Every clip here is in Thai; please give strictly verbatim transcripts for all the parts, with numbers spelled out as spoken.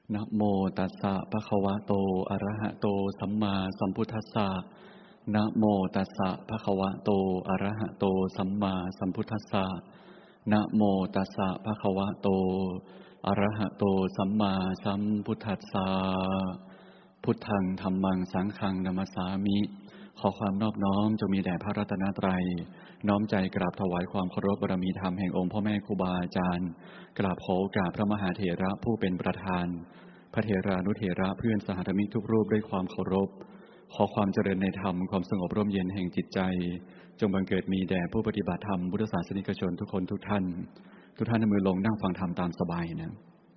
นะโมตัสสะภะคะวะโตอะระหะโตสัมมาสัมพุทธัสสะนะโมตัสสะภะคะวะโตอะระหะโตสัมมาสัมพุทธัสสะนะโมตัสสะภะคะวะโตอะระหะโตสัมมาสัมพุทธัสสะพุทธังธัมมังสังฆังนะมัสสามิขอความนอบน้อมจงมีแด่พระรัตนตรัยน้อมใจกราบถวายความเคารพบารมีธรรมแห่งองค์พ่อแม่ครูบาอาจารย์กราบขอโอกาสพระมหาเถระผู้เป็นประธานพระเถรานุเถระเพื่อนสหธรรมิกทุกรูปด้วยความเคารพขอความเจริญในธรรมความสงบร่มเย็นแห่งจิตใจจงบังเกิดมีแด่ผู้ปฏิบัติธรรมพุทธศาสนิกชนทุกคนทุกท่านทุกท่านมือลงนั่งฟังธรรมตามสบายนะ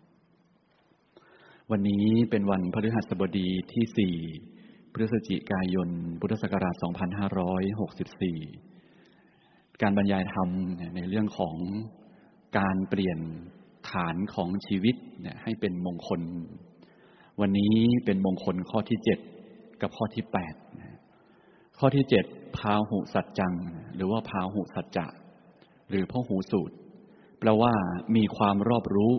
วันนี้เป็นวันพฤหัสบดีที่สี่พฤศจิกายนพุทธศักราชสองพันห้าร้อยหกสิบสี่การบรรยายธรรมในเรื่องของการเปลี่ยนฐานของชีวิตให้เป็นมงคลวันนี้เป็นมงคลข้อที่เจ็ดกับข้อที่แปดข้อที่เจ็ดพาหุสัจจังหรือว่าพาหุสัจจะหรือพหูสูตรแปลว่ามีความรอบรู้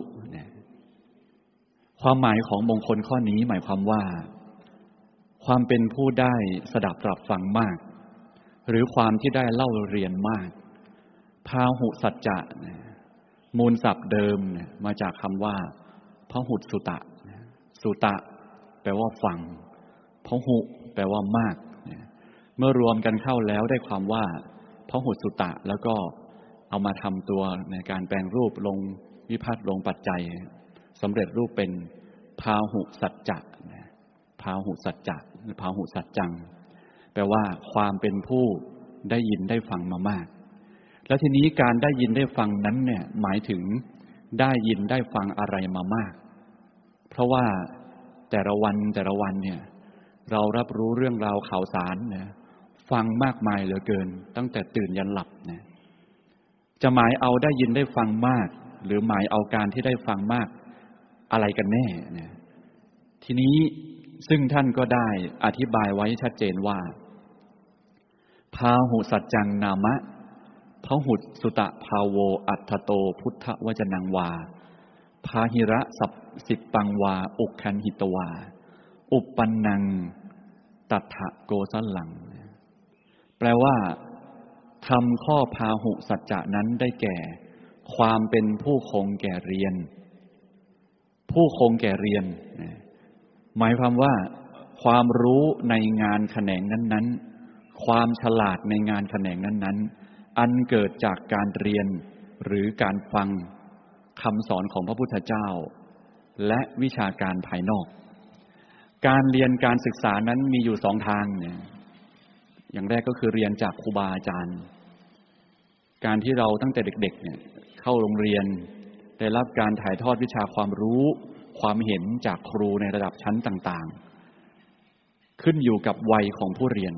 ความหมายของมงคลข้อนี้หมายความว่าความเป็นผู้ได้สดับตรับฟังมากหรือความที่ได้เล่าเรียนมากพาหุสัจจะมูลศัพท์เดิมมาจากคำว่าพหุสุตะสุตะแปลว่าฟังพหุแปลว่ามากเมื่อรวมกันเข้าแล้วได้ความว่าพหุสุตะแล้วก็เอามาทำตัวในการแปลงรูปลงวิภัตติลงปัจจัยสำเร็จรูปเป็นพาหุสัจจะพาหุสัจจะหรือพาหุสัจจังแปลว่าความเป็นผู้ได้ยินได้ฟังมามากแล้วทีนี้การได้ยินได้ฟังนั้นเนี่ยหมายถึงได้ยินได้ฟังอะไรมามากเพราะว่าแต่ละวันแต่ละวันเนี่ยเรารับรู้เรื่องราวข่าวสารเนี่ยฟังมากมายเหลือเกินตั้งแต่ตื่นยันหลับเนี่ยจะหมายเอาได้ยินได้ฟังมากหรือหมายเอาการที่ได้ฟังมากอะไรกันแน่เนี่ยทีนี้ซึ่งท่านก็ได้อธิบายไว้ชัดเจนว่าพาหุสัจจังนามะพหุสุตะภาโวอัตถโตพุทธวจนังวาพาหิระสัพสิปังวาอุคันหิตวาอุปปันนังตัทธะโกสัลลังแปลว่าทำข้อพาหุสัจจะนั้นได้แก่ความเป็นผู้คงแก่เรียนผู้คงแก่เรียนหมายความว่าความรู้ในงานแขนงนั้นๆความฉลาดในงานแขนงนั้นๆอันเกิดจากการเรียนหรือการฟังคำสอนของพระพุทธเจ้าและวิชาการภายนอกการเรียนการศึกษานั้นมีอยู่สองทางเนี่ยอย่างแรกก็คือเรียนจากครูบาอาจารย์การที่เราตั้งแต่เด็กๆเนี่ยเข้าโรงเรียนได้รับการถ่ายทอดวิชาความรู้ความเห็นจากครูในระดับชั้นต่างๆขึ้นอยู่กับวัยของผู้เรียน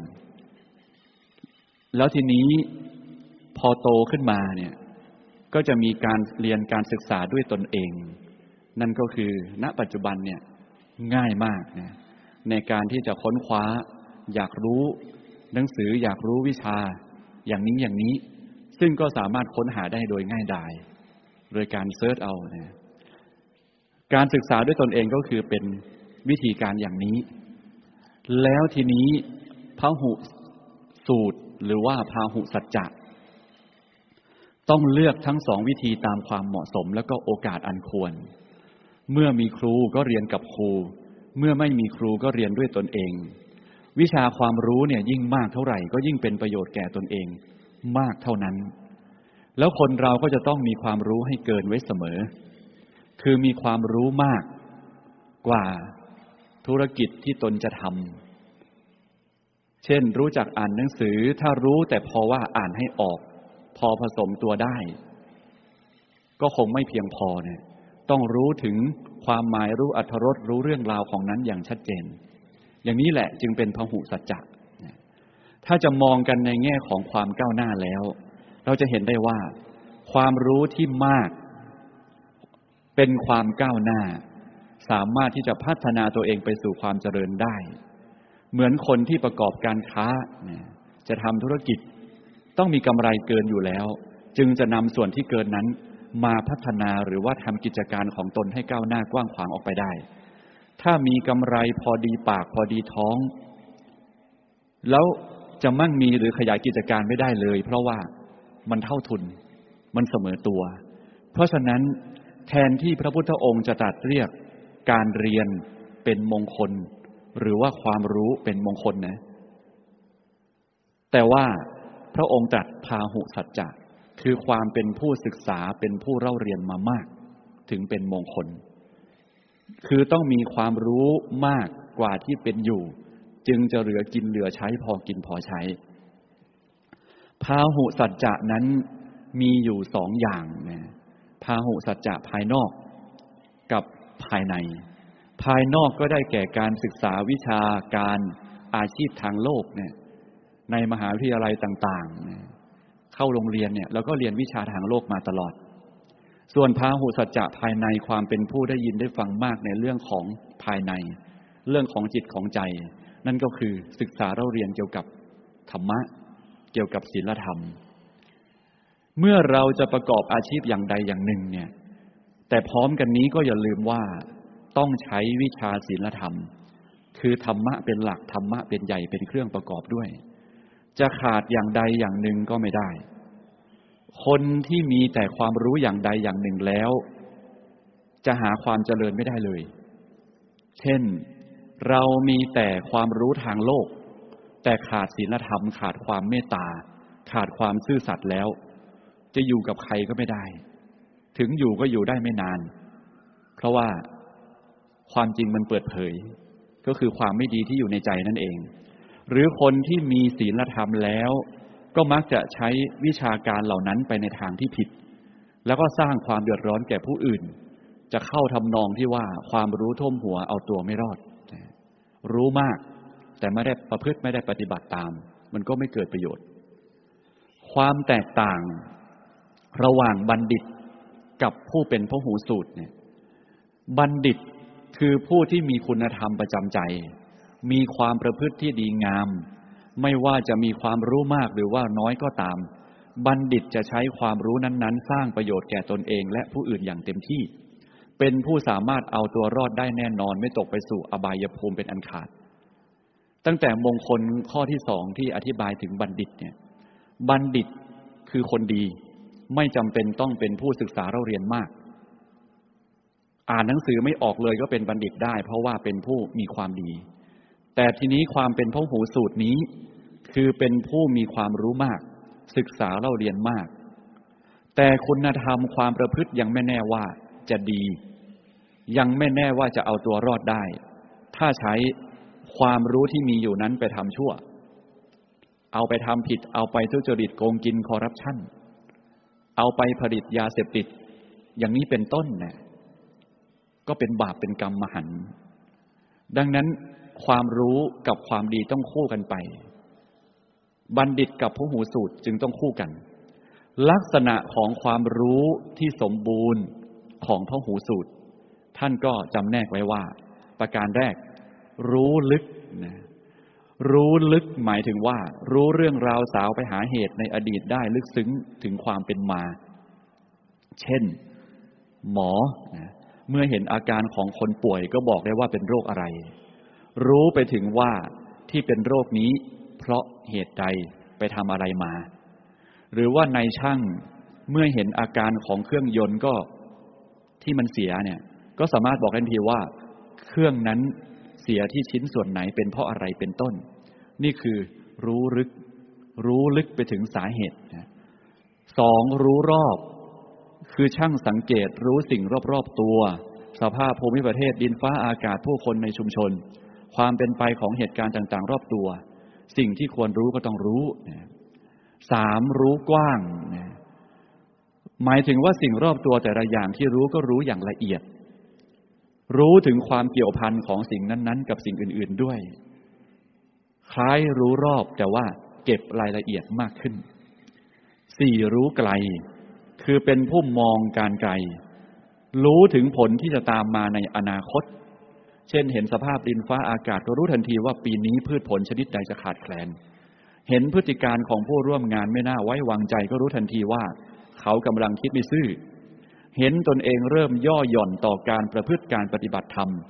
แล้วทีนี้พอโตขึ้นมาเนี่ยก็จะมีการเรียนการศึกษาด้วยตนเองนั่นก็คือณปัจจุบันเนี่ยง่ายมากนะในการที่จะค้นคว้าอยากรู้หนังสืออยากรู้วิชาอย่างนี้อย่างนี้ซึ่งก็สามารถค้นหาได้โดยง่ายดายโดยการเซิร์ชเอานะการศึกษาด้วยตนเองก็คือเป็นวิธีการอย่างนี้แล้วทีนี้พหุสูตรหรือว่าพหุสัจจะต้องเลือกทั้งสองวิธีตามความเหมาะสมแล้วก็โอกาสอันควรเมื่อมีครูก็เรียนกับครูเมื่อไม่มีครูก็เรียนด้วยตนเองวิชาความรู้เนี่ยยิ่งมากเท่าไหร่ก็ยิ่งเป็นประโยชน์แก่ตนเองมากเท่านั้นแล้วคนเราก็จะต้องมีความรู้ให้เกินไว้เสมอคือมีความรู้มากกว่าธุรกิจที่ตนจะทำเช่นรู้จักอ่านหนังสือถ้ารู้แต่พอว่าอ่านให้ออกพอผสมตัวได้ก็คงไม่เพียงพอเนี่ยต้องรู้ถึงความหมายรู้อรรถรสรู้เรื่องราวของนั้นอย่างชัดเจนอย่างนี้แหละจึงเป็นพหุสัจจะถ้าจะมองกันในแง่ของความก้าวหน้าแล้วเราจะเห็นได้ว่าความรู้ที่มากเป็นความก้าวหน้าสามารถที่จะพัฒนาตัวเองไปสู่ความเจริญได้เหมือนคนที่ประกอบการค้าจะทำธุรกิจต้องมีกำไรเกินอยู่แล้วจึงจะนำส่วนที่เกินนั้นมาพัฒนาหรือว่าทำกิจการของตนให้ก้าวหน้ากว้างขวางออกไปได้ถ้ามีกำไรพอดีปากพอดีท้องแล้วจะมั่งมีหรือขยายกิจการไม่ได้เลยเพราะว่ามันเท่าทุนมันเสมอตัวเพราะฉะนั้นแทนที่พระพุทธองค์จะตรัสเรียกการเรียนเป็นมงคลหรือว่าความรู้เป็นมงคลนะแต่ว่าพระองค์ตรัสพาหุสัจจะคือความเป็นผู้ศึกษาเป็นผู้เล่าเรียนมามากถึงเป็นมงคลคือต้องมีความรู้มากกว่าที่เป็นอยู่จึงจะเหลือกินเหลือใช้พอกินพอใช้พาหุสัจจะนั้นมีอยู่สองอย่างนะพาหุสัจจะภายนอกกับภายในภายนอกก็ได้แก่การศึกษาวิชาการอาชีพทางโลกเนี่ยในมหาวิทยาลัยต่างๆเข้าโรงเรียนเนี่ยเราก็เรียนวิชาทางโลกมาตลอดส่วนพาหุสัจจะภายในความเป็นผู้ได้ยินได้ฟังมากในเรื่องของภายในเรื่องของจิตของใจนั่นก็คือศึกษาเราเรียนเกี่ยวกับธรรมะเกี่ยวกับศีลธรรมเมื่อเราจะประกอบอาชีพอย่างใดอย่างหนึ่งเนี่ยแต่พร้อมกันนี้ก็อย่าลืมว่าต้องใช้วิชาศีลธรรมคือธรรมะเป็นหลักธรรมะเป็นใหญ่เป็นเครื่องประกอบด้วยจะขาดอย่างใดอย่างหนึ่งก็ไม่ได้คนที่มีแต่ความรู้อย่างใดอย่างหนึ่งแล้วจะหาความเจริญไม่ได้เลยเช่นเรามีแต่ความรู้ทางโลกแต่ขาดศีลธรรมขาดความเมตตาขาดความซื่อสัตย์แล้วจะอยู่กับใครก็ไม่ได้ถึงอยู่ก็อยู่ได้ไม่นานเพราะว่าความจริงมันเปิดเผยก็คือความไม่ดีที่อยู่ในใจนั่นเองหรือคนที่มีศีลธรรมแล้วก็มักจะใช้วิชาการเหล่านั้นไปในทางที่ผิดแล้วก็สร้างความเดือดร้อนแก่ผู้อื่นจะเข้าทำนองที่ว่าความรู้ท่วมหัวเอาตัวไม่รอดรู้มากแต่ไม่ได้ประพฤติไม่ได้ปฏิบัติตามมันก็ไม่เกิดประโยชน์ความแตกต่างระหว่างบัณฑิตกับผู้เป็นพหูสูตรเนี่ยบัณฑิตคือผู้ที่มีคุณธรรมประจำใจมีความประพฤติที่ดีงามไม่ว่าจะมีความรู้มากหรือว่าน้อยก็ตามบัณฑิตจะใช้ความรู้นั้นๆสร้างประโยชน์แก่ตนเองและผู้อื่นอย่างเต็มที่เป็นผู้สามารถเอาตัวรอดได้แน่นอนไม่ตกไปสู่อบายภูมิเป็นอันขาดตั้งแต่มงคลข้อที่สองที่อธิบายถึงบัณฑิตเนี่ยบัณฑิตคือคนดีไม่จำเป็นต้องเป็นผู้ศึกษาเราเรียนมากอ่านหนังสือไม่ออกเลยก็เป็นบัณฑิตได้เพราะว่าเป็นผู้มีความดีแต่ทีนี้ความเป็นพหูสูตรนี้คือเป็นผู้มีความรู้มากศึกษาเราเรียนมากแต่คุณธรรมความประพฤติยังไม่แน่ว่าจะดียังไม่แน่ว่าจะเอาตัวรอดได้ถ้าใช้ความรู้ที่มีอยู่นั้นไปทำชั่วเอาไปทำผิดเอาไปทุจริตโกงกินคอร์รัปชันเอาไปผลิตยาเสพติดอย่างนี้เป็นต้นเนี่ยก็เป็นบาปเป็นกรรมมหันต์ดังนั้นความรู้กับความดีต้องคู่กันไปบัณฑิตกับพหูสูตรจึงต้องคู่กันลักษณะของความรู้ที่สมบูรณ์ของพหูสูตรท่านก็จำแนกไว้ว่าประการแรกรู้ลึกนะรู้ลึกหมายถึงว่ารู้เรื่องราวสาวไปหาเหตุในอดีตได้ลึกซึ้งถึงความเป็นมาเช่นหมอนะเมื่อเห็นอาการของคนป่วยก็บอกได้ว่าเป็นโรคอะไรรู้ไปถึงว่าที่เป็นโรคนี้เพราะเหตุใดไปทำอะไรมาหรือว่านายช่างเมื่อเห็นอาการของเครื่องยนต์ก็ที่มันเสียเนี่ยก็สามารถบอกทันทีว่าเครื่องนั้นเสียที่ชิ้นส่วนไหนเป็นเพราะอะไรเป็นต้นนี่คือรู้ลึกรู้ลึกไปถึงสาเหตุสองรู้รอบคือช่างสังเกตรู้สิ่งรอบๆตัวสภาพภูมิประเทศดินฟ้าอากาศผู้คนในชุมชนความเป็นไปของเหตุการณ์ต่างๆรอบตัวสิ่งที่ควรรู้ก็ต้องรู้สามรู้กว้างหมายถึงว่าสิ่งรอบตัวแต่ละอย่างที่รู้ก็รู้อย่างละเอียดรู้ถึงความเกี่ยวพันของสิ่งนั้นๆกับสิ่งอื่นๆด้วยคล้ายรู้รอบแต่ว่าเก็บรายละเอียดมากขึ้นสี่รู้ไกลคือเป็นผู้มองการไกลรู้ถึงผลที่จะตามมาในอนาคตเช่นเห็นสภาพดินฟ้าอากาศก็รู้ทันทีว่าปีนี้พืชผลชนิดใดจะขาดแคลนเห็นพฤติการของผู้ร่วมงานไม่น่าไว้วางใจก็รู้ทันทีว่าเขากำลังคิดไม่ซื่อเห็นตนเองเริ่มย่อหย่อนต่อการประพฤติการปฏิบัติธรรม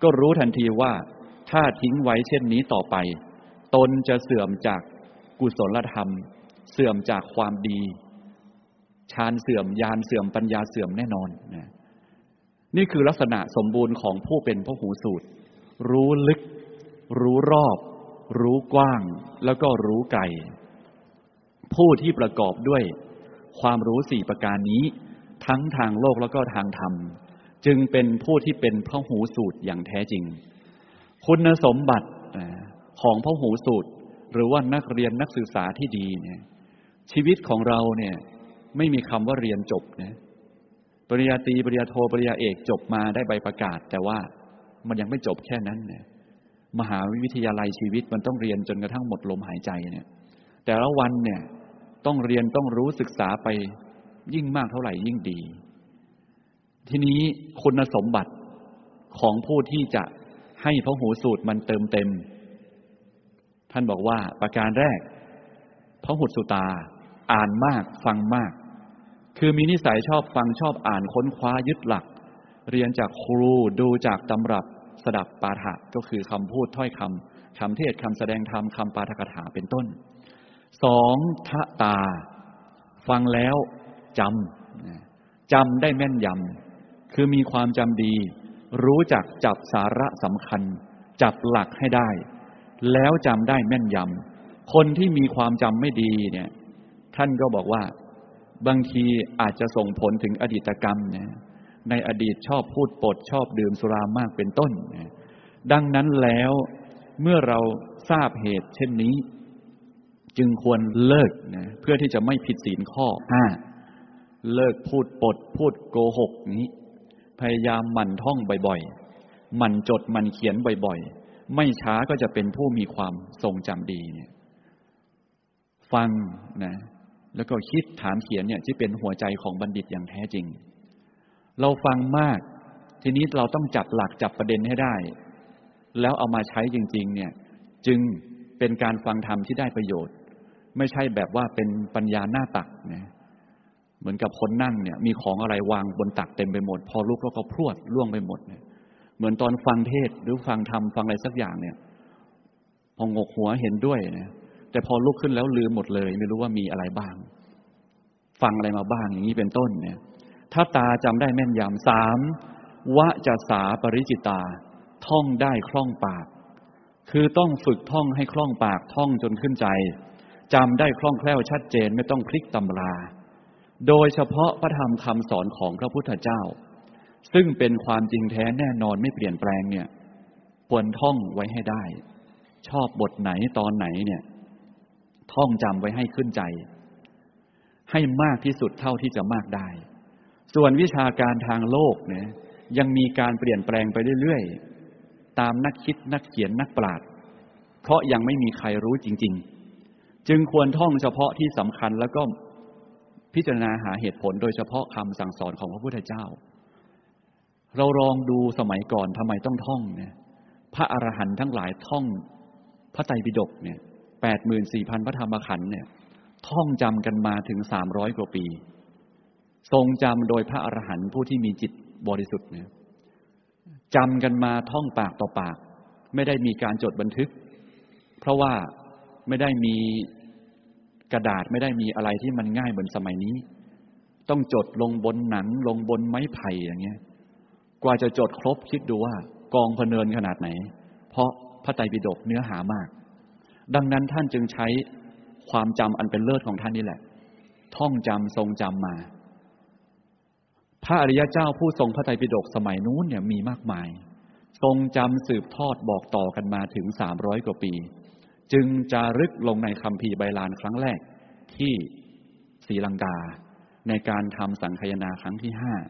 ก็รู้ทันทีว่าถ้าทิ้งไว้เช่นนี้ต่อไปตนจะเสื่อมจากกุศลธรรมเสื่อมจากความดีฌานเสื่อมญาณเสื่อมปัญญาเสื่อมแน่นอนนะนี่คือลักษณะสมบูรณ์ของผู้เป็นพหูสูตรรู้ลึกรู้รอบรู้กว้างแล้วก็รู้ไกลผู้ที่ประกอบด้วยความรู้สี่ประการนี้ทั้งทางโลกแล้วก็ทางธรรมจึงเป็นผู้ที่เป็นพหูสูตรอย่างแท้จริงคุณสมบัติของพหูสูตรหรือว่านักเรียนนักศึกษาที่ดีเนี่ยชีวิตของเราเนี่ยไม่มีคำว่าเรียนจบนะปริญญาตรีปริญญาโทปริญญาเอกจบมาได้ใบประกาศแต่ว่ามันยังไม่จบแค่นั้นเนี่ยมหาวิทยาลัยชีวิตมันต้องเรียนจนกระทั่งหมดลมหายใจเนี่ยแต่ละวันเนี่ยต้องเรียนต้องรู้ศึกษาไปยิ่งมากเท่าไหร่ยิ่งดีทีนี้คุณสมบัติของผู้ที่จะให้พหูสูตรมันเติมเต็มท่านบอกว่าประการแรกพหุสุตาอ่านมากฟังมากคือมีนิสัยชอบฟังชอบอ่านค้นคว้ายึดหลักเรียนจากครูดูจากตำรับสดับปาฐะก็คือคำพูดถ้อยคำคำเทศคำแสดงธรรมคำปาฐกถาเป็นต้นสองทะตาฟังแล้วจำจำได้แม่นยำคือมีความจำดีรู้จักจับสาระสำคัญจับหลักให้ได้แล้วจำได้แม่นยำคนที่มีความจำไม่ดีเนี่ยท่านก็บอกว่าบางทีอาจจะส่งผลถึงอดีตกรรมเนี่ยในอดีตชอบพูดปดชอบดื่มสุรามากเป็นต้นดังนั้นแล้วเมื่อเราทราบเหตุเช่นนี้จึงควรเลิกนะเพื่อที่จะไม่ผิดศีลข้อห้าเลิกพูดปดพูดโกหกนี้พยายามหมั่นท่องบ่อยๆหมั่นจดหมั่นเขียนบ่อยๆไม่ช้าก็จะเป็นผู้มีความทรงจำดีเนี่ยฟังนะแล้วก็คิดถามเขียนเนี่ยที่เป็นหัวใจของบัณฑิตอย่างแท้จริงเราฟังมากทีนี้เราต้องจับหลักจับประเด็นให้ได้แล้วเอามาใช้จริงๆเนี่ยจึงเป็นการฟังธรรมที่ได้ประโยชน์ไม่ใช่แบบว่าเป็นปัญญาหน้าตักนะเหมือนกับคนนั่งเนี่ยมีของอะไรวางบนตักเต็มไปหมดพอลุกแล้วก็พรวดล่วงไปหมดเนี่ยเหมือนตอนฟังเทศหรือฟังธรรมฟังอะไรสักอย่างเนี่ยพองกหัวเห็นด้วยนะแต่พอลุกขึ้นแล้วลืมหมดเลยไม่รู้ว่ามีอะไรบ้างฟังอะไรมาบ้างอย่างนี้เป็นต้นเนี่ยถ้าตาจำได้แม่นยำสามวจสาปริจิตาท่องได้คล่องปากคือต้องฝึกท่องให้คล่องปากท่องจนขึ้นใจจำได้คล่องแคล่วชัดเจนไม่ต้องพลิกตำราโดยเฉพาะพระธรรมคำสอนของพระพุทธเจ้าซึ่งเป็นความจริงแท้แน่นอนไม่เปลี่ยนแปลงเนี่ยควรท่องไว้ให้ได้ชอบบทไหนตอนไหนเนี่ยท่องจำไว้ให้ขึ้นใจให้มากที่สุดเท่าที่จะมากได้ส่วนวิชาการทางโลกเนี่ยยังมีการเปลี่ยนแปลงไปเรื่อยๆตามนักคิดนักเขียนนักปราชญ์เพราะยังไม่มีใครรู้จริงๆจึงควรท่องเฉพาะที่สำคัญแล้วก็พิจารณาหาเหตุผลโดยเฉพาะคำสั่งสอนของพระพุทธเจ้าเราลองดูสมัยก่อนทำไมต้องท่องเนี่ยพระอรหันต์ทั้งหลายท่องพระไตรปิฎกเนี่ย แปดหมื่นสี่พัน พระธรรมขันธ์เนี่ยท่องจำกันมาถึงสามร้อยกว่าปีทรงจำโดยพระอรหันต์ผู้ที่มีจิตบริสุทธิ์เนี่ยจำกันมาท่องปากต่อปากไม่ได้มีการจดบันทึกเพราะว่าไม่ได้มีกระดาษไม่ได้มีอะไรที่มันง่ายเหมือนสมัยนี้ต้องจดลงบนหนังลงบนไม้ไผ่อย่างเงี้ยกว่าจะจดครบคิดดูว่ากองพเนินขนาดไหนเพราะพระไตรปิฎกเนื้อหามากดังนั้นท่านจึงใช้ความจำอันเป็นเลิศของท่านนี่แหละท่องจำทรงจำมาพระอริยเจ้าผู้ทรงพระไตรปิฎกสมัยนู้นเนี่ยมีมากมายทรงจำสืบทอดบอกต่อกันมาถึงสามร้อยกว่าปีจึงจารึกลงในคัมภีร์ไบลานครั้งแรกที่ศรีลังกาในการทำสังคายนาครั้งที่ห้า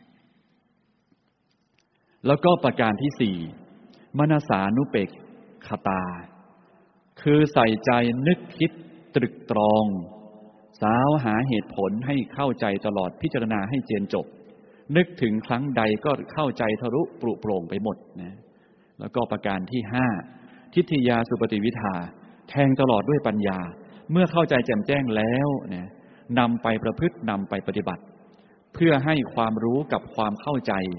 แล้วก็ประการที่สี่มนสานุเปกขตาคือใส่ใจนึกคิดตรึกตรองสาวหาเหตุผลให้เข้าใจตลอดพิจารณาให้เจนจบนึกถึงครั้งใดก็เข้าใจทะลุปรุโปร่งไปหมดนะแล้วก็ประการที่ห้าทิฏฐิยาสุปฏิวิทาแทงตลอดด้วยปัญญาเมื่อเข้าใจแจ่มแจ้งแล้วนะนำไปประพฤตินำไปปฏิบัติเพื่อให้ความรู้กับความเข้าใจ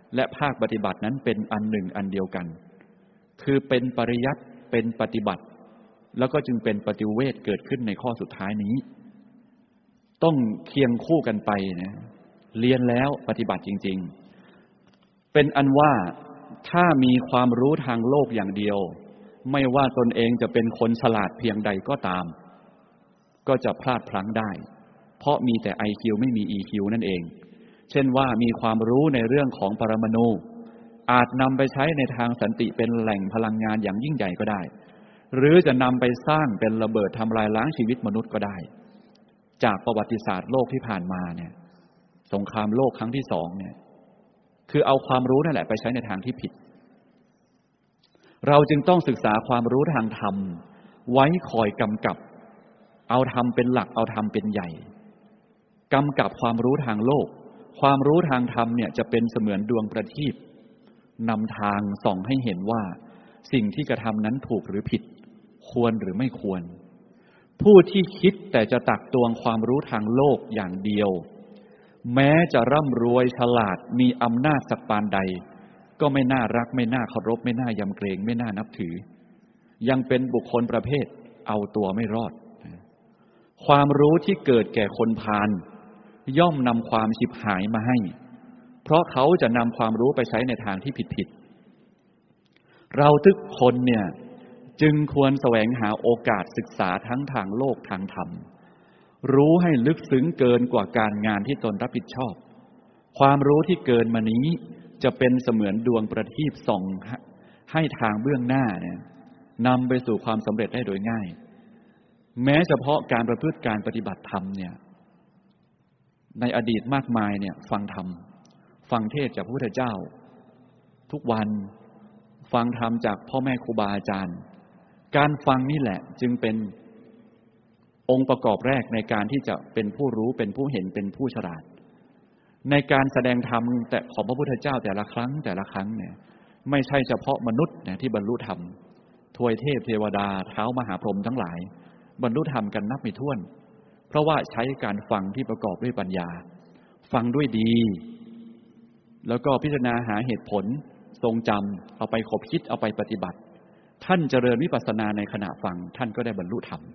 และภาคปฏิบัตินั้นเป็นอันหนึ่งอันเดียวกันคือเป็นปริยัติเป็นปฏิบัติแล้วก็จึงเป็นปฏิเวทเกิดขึ้นในข้อสุดท้ายนี้ต้องเคียงคู่กันไปนะเรียนแล้วปฏิบัติจริงๆเป็นอันว่าถ้ามีความรู้ทางโลกอย่างเดียวไม่ว่าตนเองจะเป็นคนฉลาดเพียงใดก็ตามก็จะพลาดพลั้งได้เพราะมีแต่ ไอ คิว ไม่มี อี คิว นั่นเองเช่นว่ามีความรู้ในเรื่องของปรมาณูอาจนำไปใช้ในทางสันติเป็นแหล่งพลังงานอย่างยิ่งใหญ่ก็ได้หรือจะนำไปสร้างเป็นระเบิดทำลายล้างชีวิตมนุษย์ก็ได้จากประวัติศาสตร์โลกที่ผ่านมาเนี่ยสงครามโลกครั้งที่สองเนี่ยคือเอาความรู้นั่นแหละไปใช้ในทางที่ผิดเราจึงต้องศึกษาความรู้ทางธรรมไว้คอยกำกับเอาธรรมเป็นหลักเอาธรรมเป็นใหญ่กำกับความรู้ทางโลกความรู้ทางธรรมเนี่ยจะเป็นเสมือนดวงประทีปนำทางส่องให้เห็นว่าสิ่งที่กระทำนั้นถูกหรือผิดควรหรือไม่ควรผู้ที่คิดแต่จะตักตวงความรู้ทางโลกอย่างเดียวแม้จะร่ำรวยฉลาดมีอำนาจสักปานใดก็ไม่น่ารักไม่น่าเคารพไม่น่ายำเกรงไม่น่านับถือยังเป็นบุคคลประเภทเอาตัวไม่รอดความรู้ที่เกิดแก่คนพาลย่อมนำความฉิบหายมาให้เพราะเขาจะนำความรู้ไปใช้ในทางที่ผิดๆเราทุกคนเนี่ยจึงควรแสวงหาโอกาสศึกษาทั้งทางโลกทางธรรมรู้ให้ลึกซึ้งเกินกว่าการงานที่ตนรับผิดชอบความรู้ที่เกินมานี้จะเป็นเสมือนดวงประทีปส่องให้ทางเบื้องหน้าเนี่ยนำไปสู่ความสำเร็จได้โดยง่ายแม้เฉพาะการประพฤติการปฏิบัติธรรมเนี่ยในอดีตมากมายเนี่ยฟังธรรมฟังเทศน์จากพระพุทธเจ้าทุกวันฟังธรรมจากพ่อแม่ครูบาอาจารย์การฟังนี่แหละจึงเป็นองค์ประกอบแรกในการที่จะเป็นผู้รู้เป็นผู้เห็นเป็นผู้ฉลาดในการแสดงธรรมแต่ของพระพุทธเจ้าแต่ละครั้งแต่ละครั้งเนี่ยไม่ใช่เฉพาะมนุษย์เนี่ยที่บรรลุธรรมทวยเทพเทวดาเท้ามหาพรหมทั้งหลายบรรลุธรรมกันนับไม่ถ้วนเพราะว่าใช้การฟังที่ประกอบด้วยปัญญาฟังด้วยดีแล้วก็พิจารณาหาเหตุผลทรงจำเอาไปคบคิดเอาไปปฏิบัติท่านเจริญวิปัสสนาในขณะฟังท่านก็ได้บรรลุธรรม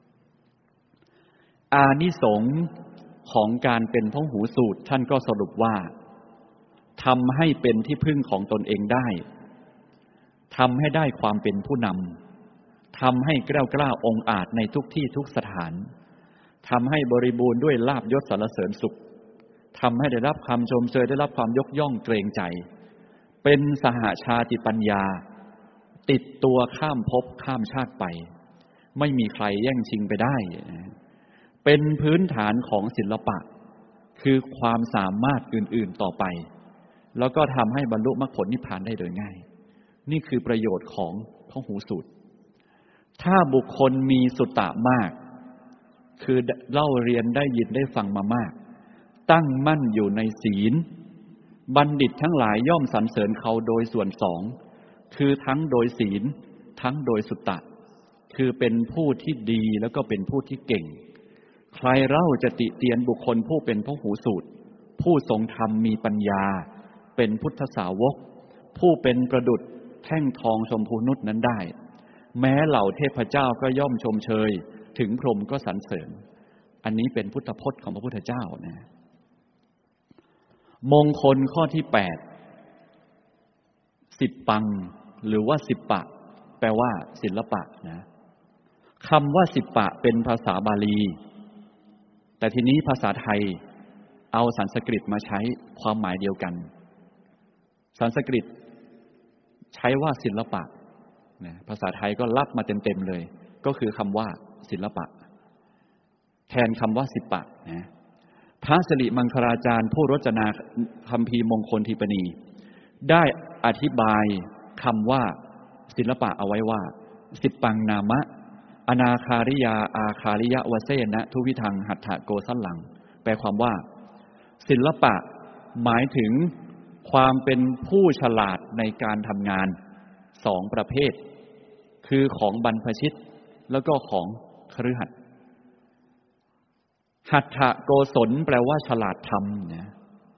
อานิสงส์ของการเป็นพหูสูตรท่านก็สรุปว่าทำให้เป็นที่พึ่งของตนเองได้ทำให้ได้ความเป็นผู้นำทำให้แกล้วกล้าองอาจในทุกที่ทุกสถานทำให้บริบูรณ์ด้วยลาภยศสรรเสริญสุขทำให้ได้รับคำชมเชยได้รับความยกย่องเกรงใจเป็นสหชาติปัญญาติดตัวข้ามภพข้ามชาติไปไม่มีใครแย่งชิงไปได้เป็นพื้นฐานของศิลปะคือความสามารถอื่นๆต่อไปแล้วก็ทำให้บรรลุมรรคผลนิพพานได้โดยง่ายนี่คือประโยชน์ของพหูสูตรถ้าบุคคลมีสุตตะมากคือเล่าเรียนได้ยินได้ฟังมามากตั้งมั่นอยู่ในศีลบัณฑิตทั้งหลายย่อมสรรเสริญเขาโดยส่วนสองคือทั้งโดยศีลทั้งโดยสุตตะคือเป็นผู้ที่ดีแล้วก็เป็นผู้ที่เก่งใครเล่าจะติเตียนบุคคลผู้เป็นพหูสูตรผู้ทรงธรรมมีปัญญาเป็นพุทธสาวกผู้เป็นประดุจแท่งทองชมพูนุชนั้นได้แม้เหล่าเทพเจ้าก็ย่อมชมเชยถึงพรหมก็สรรเสริญอันนี้เป็นพุทธพจน์ของพระพุทธเจ้านะมงคลข้อที่แปดสิบปังหรือว่าสิบปะแปลว่าศิลปะนะคำว่าสิบปะเป็นภาษาบาลีแต่ทีนี้ภาษาไทยเอาสันสกฤตมาใช้ความหมายเดียวกันสันสกฤตใช้ว่าศิลปะนะภาษาไทยก็รับมาเต็มๆเลยก็คือคำว่าศิลปะแทนคำว่าสิบปะนะพระสิริมังคลาจารย์ผู้รจนาคัมภีร์มงคลทีปณีได้อธิบายคำว่าศิลปะเอาไว้ว่าสิบปังนามะอนาคาริยาอาคาริยวเสนะทุวิทังหัตถโกสัลลังแปลความว่าศิลปะหมายถึงความเป็นผู้ฉลาดในการทำงานสองประเภทคือของบรรพชิตแล้วก็ของคฤหัสถ์หัตถโกศลแปลว่าฉลาดทำนะ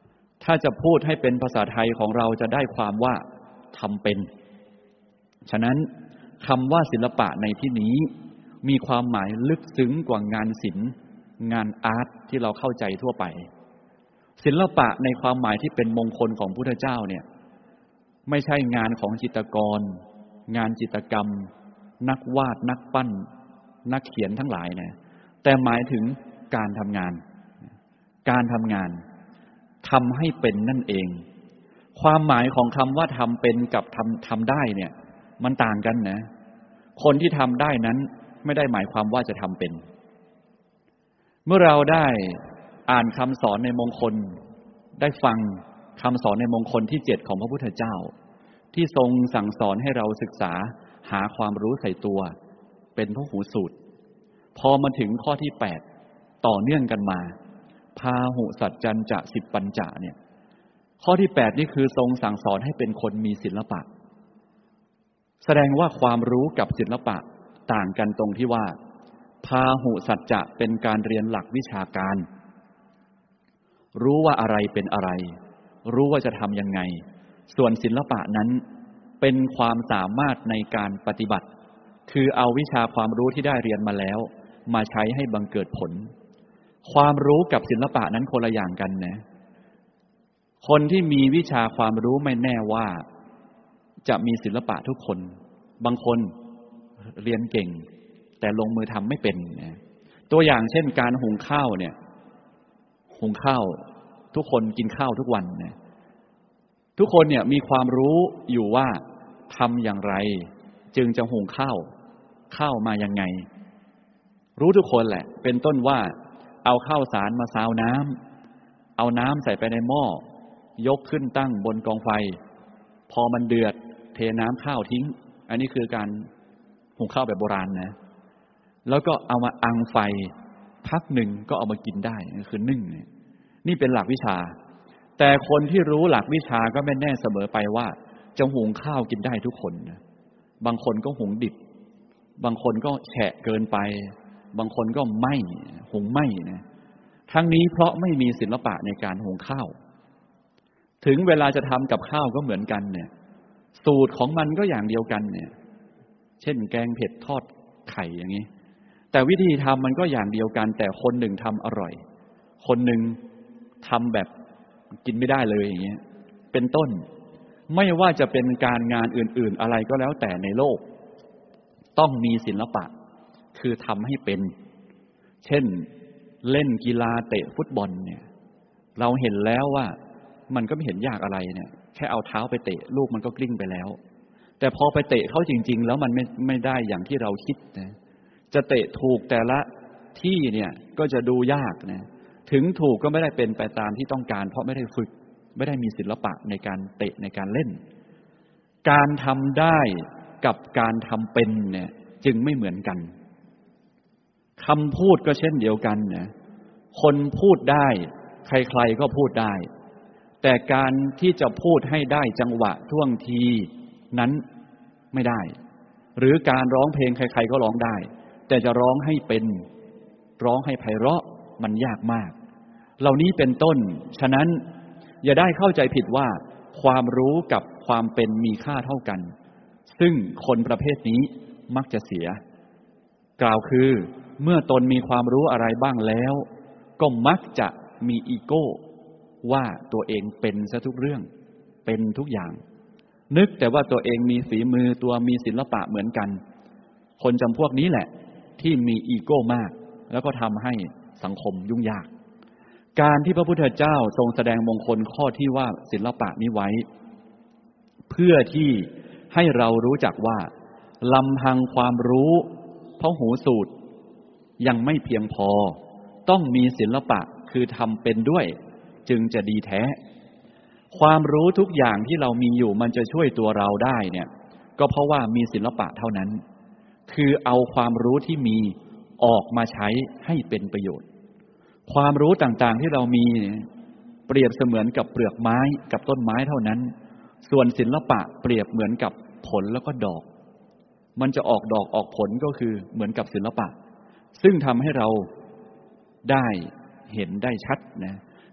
ถ้าจะพูดให้เป็นภาษาไทยของเราจะได้ความว่าทำเป็นฉะนั้นคำว่าศิลปะในที่นี้มีความหมายลึกซึ้งกว่างานศิลป์งานอาร์ตที่เราเข้าใจทั่วไปศิลปะในความหมายที่เป็นมงคลของพุทธเจ้าเนี่ยไม่ใช่งานของจิตรกรงานจิตรกรรมนักวาดนักปั้นนักเขียนทั้งหลายนะแต่หมายถึงการทำงานการทำงานทำให้เป็นนั่นเองความหมายของคำว่าทำเป็นกับทำทำได้เนี่ยมันต่างกันนะคนที่ทำได้นั้นไม่ได้หมายความว่าจะทำเป็นเมื่อเราได้อ่านคำสอนในมงคลได้ฟังคำสอนในมงคลที่เจ็ดของพระพุทธเจ้าที่ทรงสั่งสอนให้เราศึกษาหาความรู้ใส่ตัวเป็นพหูสูตรพอมาถึงข้อที่แปดต่อเนื่องกันมาพาหุสัจจัญจะสิบปัญจะเนี่ยข้อที่แปดนี่คือทรงสั่งสอนให้เป็นคนมีศิลปะแสดงว่าความรู้กับศิลปะต่างกันตรงที่ว่าพาหุสัจจะเป็นการเรียนหลักวิชาการรู้ว่าอะไรเป็นอะไรรู้ว่าจะทำยังไงส่วนศิลปะนั้นเป็นความสามารถในการปฏิบัติคือเอาวิชาความรู้ที่ได้เรียนมาแล้วมาใช้ให้บังเกิดผลความรู้กับศิลปะนั้นคนละอย่างกันนะคนที่มีวิชาความรู้ไม่แน่ว่าจะมีศิลปะทุกคนบางคนเรียนเก่งแต่ลงมือทำไม่เป็นนะตัวอย่างเช่นการหุงข้าวเนี่ยหุงข้าวทุกคนกินข้าวทุกวันนะทุกคนเนี่ยมีความรู้อยู่ว่าทำอย่างไรจึงจะหุงข้าวข้าวมายังไงรู้ทุกคนแหละเป็นต้นว่าเอาข้าวสารมาซาวน้ำเอาน้ำใส่ไปในหม้อยกขึ้นตั้งบนกองไฟพอมันเดือดเทน้ำข้าวทิ้งอันนี้คือการหุงข้าวแบบโบราณนะแล้วก็เอามาอังไฟพักหนึ่งก็เอามากินได้คือนึ่งนี่เป็นหลักวิชาแต่คนที่รู้หลักวิชาก็ไม่แน่เสมอไปว่าจะหุงข้าวกินได้ทุกคนนะบางคนก็หุงดิบบางคนก็แฉะเกินไปบางคนก็ไหม้หุงไหม้นะทั้งนี้เพราะไม่มีศิลปะในการหุงข้าวถึงเวลาจะทำกับข้าวก็เหมือนกันเนี่ยสูตรของมันก็อย่างเดียวกันเนี่ยเช่นแกงเผ็ดทอดไข่อย่างนี้แต่วิธีทำมันก็อย่างเดียวกันแต่คนหนึ่งทำอร่อยคนหนึ่งทำแบบกินไม่ได้เลยอย่างเงี้ยเป็นต้นไม่ว่าจะเป็นการงานอื่นๆอะไรก็แล้วแต่ในโลกต้องมีศิลปะคือทำให้เป็นเช่นเล่นกีฬาเตะฟุตบอลเนี่ยเราเห็นแล้วว่ามันก็ไม่เห็นยากอะไรเนี่ยแค่เอาเท้าไปเตะลูกมันก็กลิ้งไปแล้วแต่พอไปเตะเขาจริงๆแล้วมันไม่ไม่ได้อย่างที่เราคิดนะจะเตะถูกแต่ละที่เนี่ยก็จะดูยากนะถึงถูกก็ไม่ได้เป็นไปตามที่ต้องการเพราะไม่ได้ฝึกไม่ได้มีศิลปะในการเตะในการเล่นการทำได้กับการทำเป็นเนี่ยจึงไม่เหมือนกันคำพูดก็เช่นเดียวกันนะคนพูดได้ใครๆก็พูดได้แต่การที่จะพูดให้ได้จังหวะท่วงทีนั้นไม่ได้หรือการร้องเพลงใครๆก็ร้องได้แต่จะร้องให้เป็นร้องให้ไพเราะมันยากมากเหล่านี้เป็นต้นฉะนั้นอย่าได้เข้าใจผิดว่าความรู้กับความเป็นมีค่าเท่ากันซึ่งคนประเภทนี้มักจะเสียกล่าวคือเมื่อตนมีความรู้อะไรบ้างแล้วก็มักจะมีอีโก้ว่าตัวเองเป็นซะทุกเรื่องเป็นทุกอย่างนึกแต่ว่าตัวเองมีฝีมือตัวมีศิลปะเหมือนกันคนจำพวกนี้แหละที่มีอีโก้มากแล้วก็ทำให้สังคมยุ่งยากการที่พระพุทธเจ้าทรงแสดงมงคลข้อที่ว่าศิลปะนี้ไว้เพื่อที่ให้เรารู้จักว่าลำพังความรู้พหูสูตรยังไม่เพียงพอต้องมีศิลปะคือทำเป็นด้วยจึงจะดีแท้ความรู้ทุกอย่างที่เรามีอยู่มันจะช่วยตัวเราได้เนี่ยก็เพราะว่ามีศิลปะเท่านั้นคือเอาความรู้ที่มีออกมาใช้ให้เป็นประโยชน์ความรู้ต่างๆที่เรามีเปรียบเสมือนกับเปลือกไม้กับต้นไม้เท่านั้นส่วนศิลปะเปรียบเหมือนกับผลแล้วก็ดอกมันจะออกดอกออกผลก็คือเหมือนกับศิลปะซึ่งทำให้เราได้เห็นได้ชัดนะ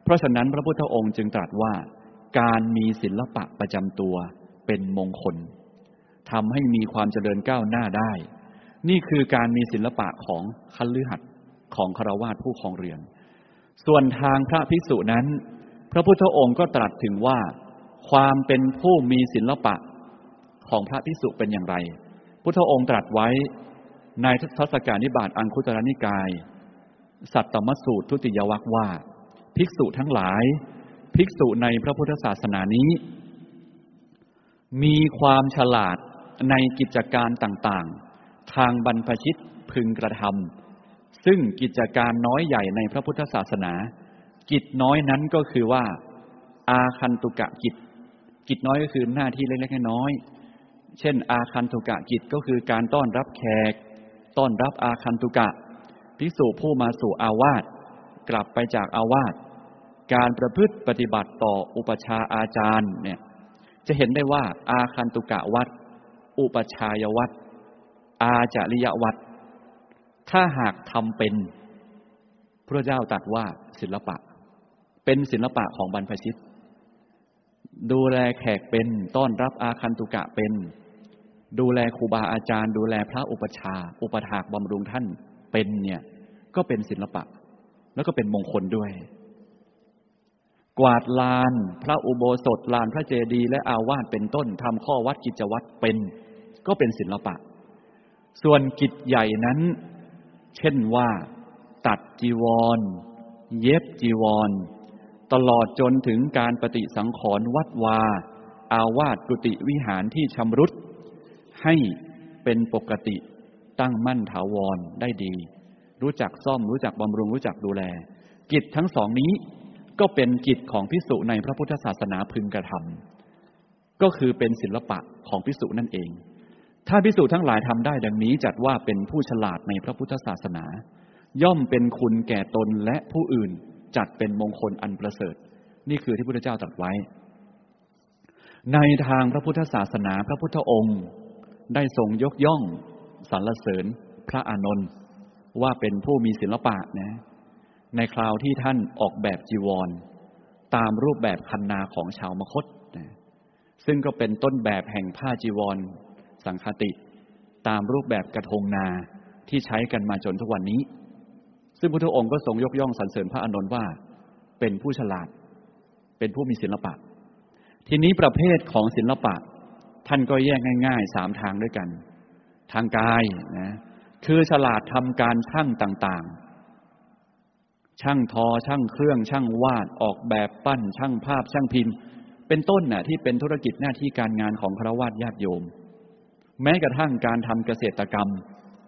ราะฉะนั้นพระพุทธองค์จึงตรัสว่าการมีศิลปะประจำตัวเป็นมงคลทำให้มีความเจริญก้าวหน้าได้นี่คือการมีศิลปะของคฤหัสถ์ของฆราวาสผู้ครองเรือนส่วนทางพระภิกษุนั้นพระพุทธองค์ก็ตรัสถึงว่าความเป็นผู้มีศิลปะของพระภิกษุเป็นอย่างไรพุทธองค์ตรัสไว้ในทศกานิบาตอังคุตรนิกายสัตตมสูตรทุติยวรรคว่าภิกษุทั้งหลายภิกษุในพระพุทธศาสนานี้มีความฉลาดในกิจการต่างๆทางบรรพชิตพึงกระทำซึ่งกิจการน้อยใหญ่ในพระพุทธศาสนากิจน้อยนั้นก็คือว่าอาคันตุกะกิจกิจน้อยก็คือหน้าที่เล็กๆน้อยๆเช่นอาคันตุกะกิจก็คือการต้อนรับแขกต้อนรับอาคันตุกะภิกษุผู้มาสู่อาวาสกลับไปจากอาวาสการประพฤติปฏิบัติต่ออุปชาอาจารย์เนี่ยจะเห็นได้ว่าอาคันตุกะวัดอุปชายวัดอาจาริยวัดถ้าหากทำเป็นพระเจ้าตรัสว่าศิลปะเป็นศิลปะของบรรพชิตดูแลแขกเป็นต้อนรับอาคันตุกะเป็นดูแลครูบาอาจารย์ดูแลพระอุปชาอุปถากบำรุงท่านเป็นเนี่ยก็เป็นศิลปะแล้วก็เป็นมงคลด้วยกวาดลานพระอุโบสถลานพระเจดีย์และอาวาสเป็นต้นทำข้อวัดกิจวัตรเป็นก็เป็นศิลปะส่วนกิจใหญ่นั้นเช่นว่าตัดจีวรเย็บจีวรตลอดจนถึงการปฏิสังขรณ์วัดวาอาวาสกุฏิวิหารที่ชำรุดให้เป็นปกติตั้งมั่นถาวรได้ดีรู้จักซ่อมรู้จักบำรุงรู้จักดูแลกิจทั้งสองนี้ก็เป็นกิจของภิกษุในพระพุทธศาสนาพึงกระทำก็คือเป็นศิลปะของภิกษุนั่นเองถ้าภิกษุทั้งหลายทำได้ดังนี้จัดว่าเป็นผู้ฉลาดในพระพุทธศาสนาย่อมเป็นคุณแก่ตนและผู้อื่นจัดเป็นมงคลอันประเสริฐนี่คือที่พระพุทธเจ้าตรัสไว้ในทางพระพุทธศาสนาพระพุทธองค์ได้ทรงยกย่องสรรเสริญพระอานนท์ว่าเป็นผู้มีศิลปะนะในคราวที่ท่านออกแบบจีวรตามรูปแบบคันนาของชาวมคธนะซึ่งก็เป็นต้นแบบแห่งผ้าจีวรสังฆติตามรูปแบบกระทงนาที่ใช้กันมาจนทุกวันนี้ซึ่งพระพุทธองค์ก็ทรงยกย่องสรรเสริญพระอานนท์ว่าเป็นผู้ฉลาดเป็นผู้มีศิลปะทีนี้ประเภทของศิลปะท่านก็แยกง่ายๆสามทางด้วยกันทางกายนะคือฉลาดทำการช่างต่างๆช่างทอช่างเครื่องช่างวาดออกแบบปั้นช่างภาพช่างพิมพ์เป็นต้นน่ะที่เป็นธุรกิจหน้าที่การงานของฆราวาสญาติโยมแม้กระทั่งการทำเกษตรกรรม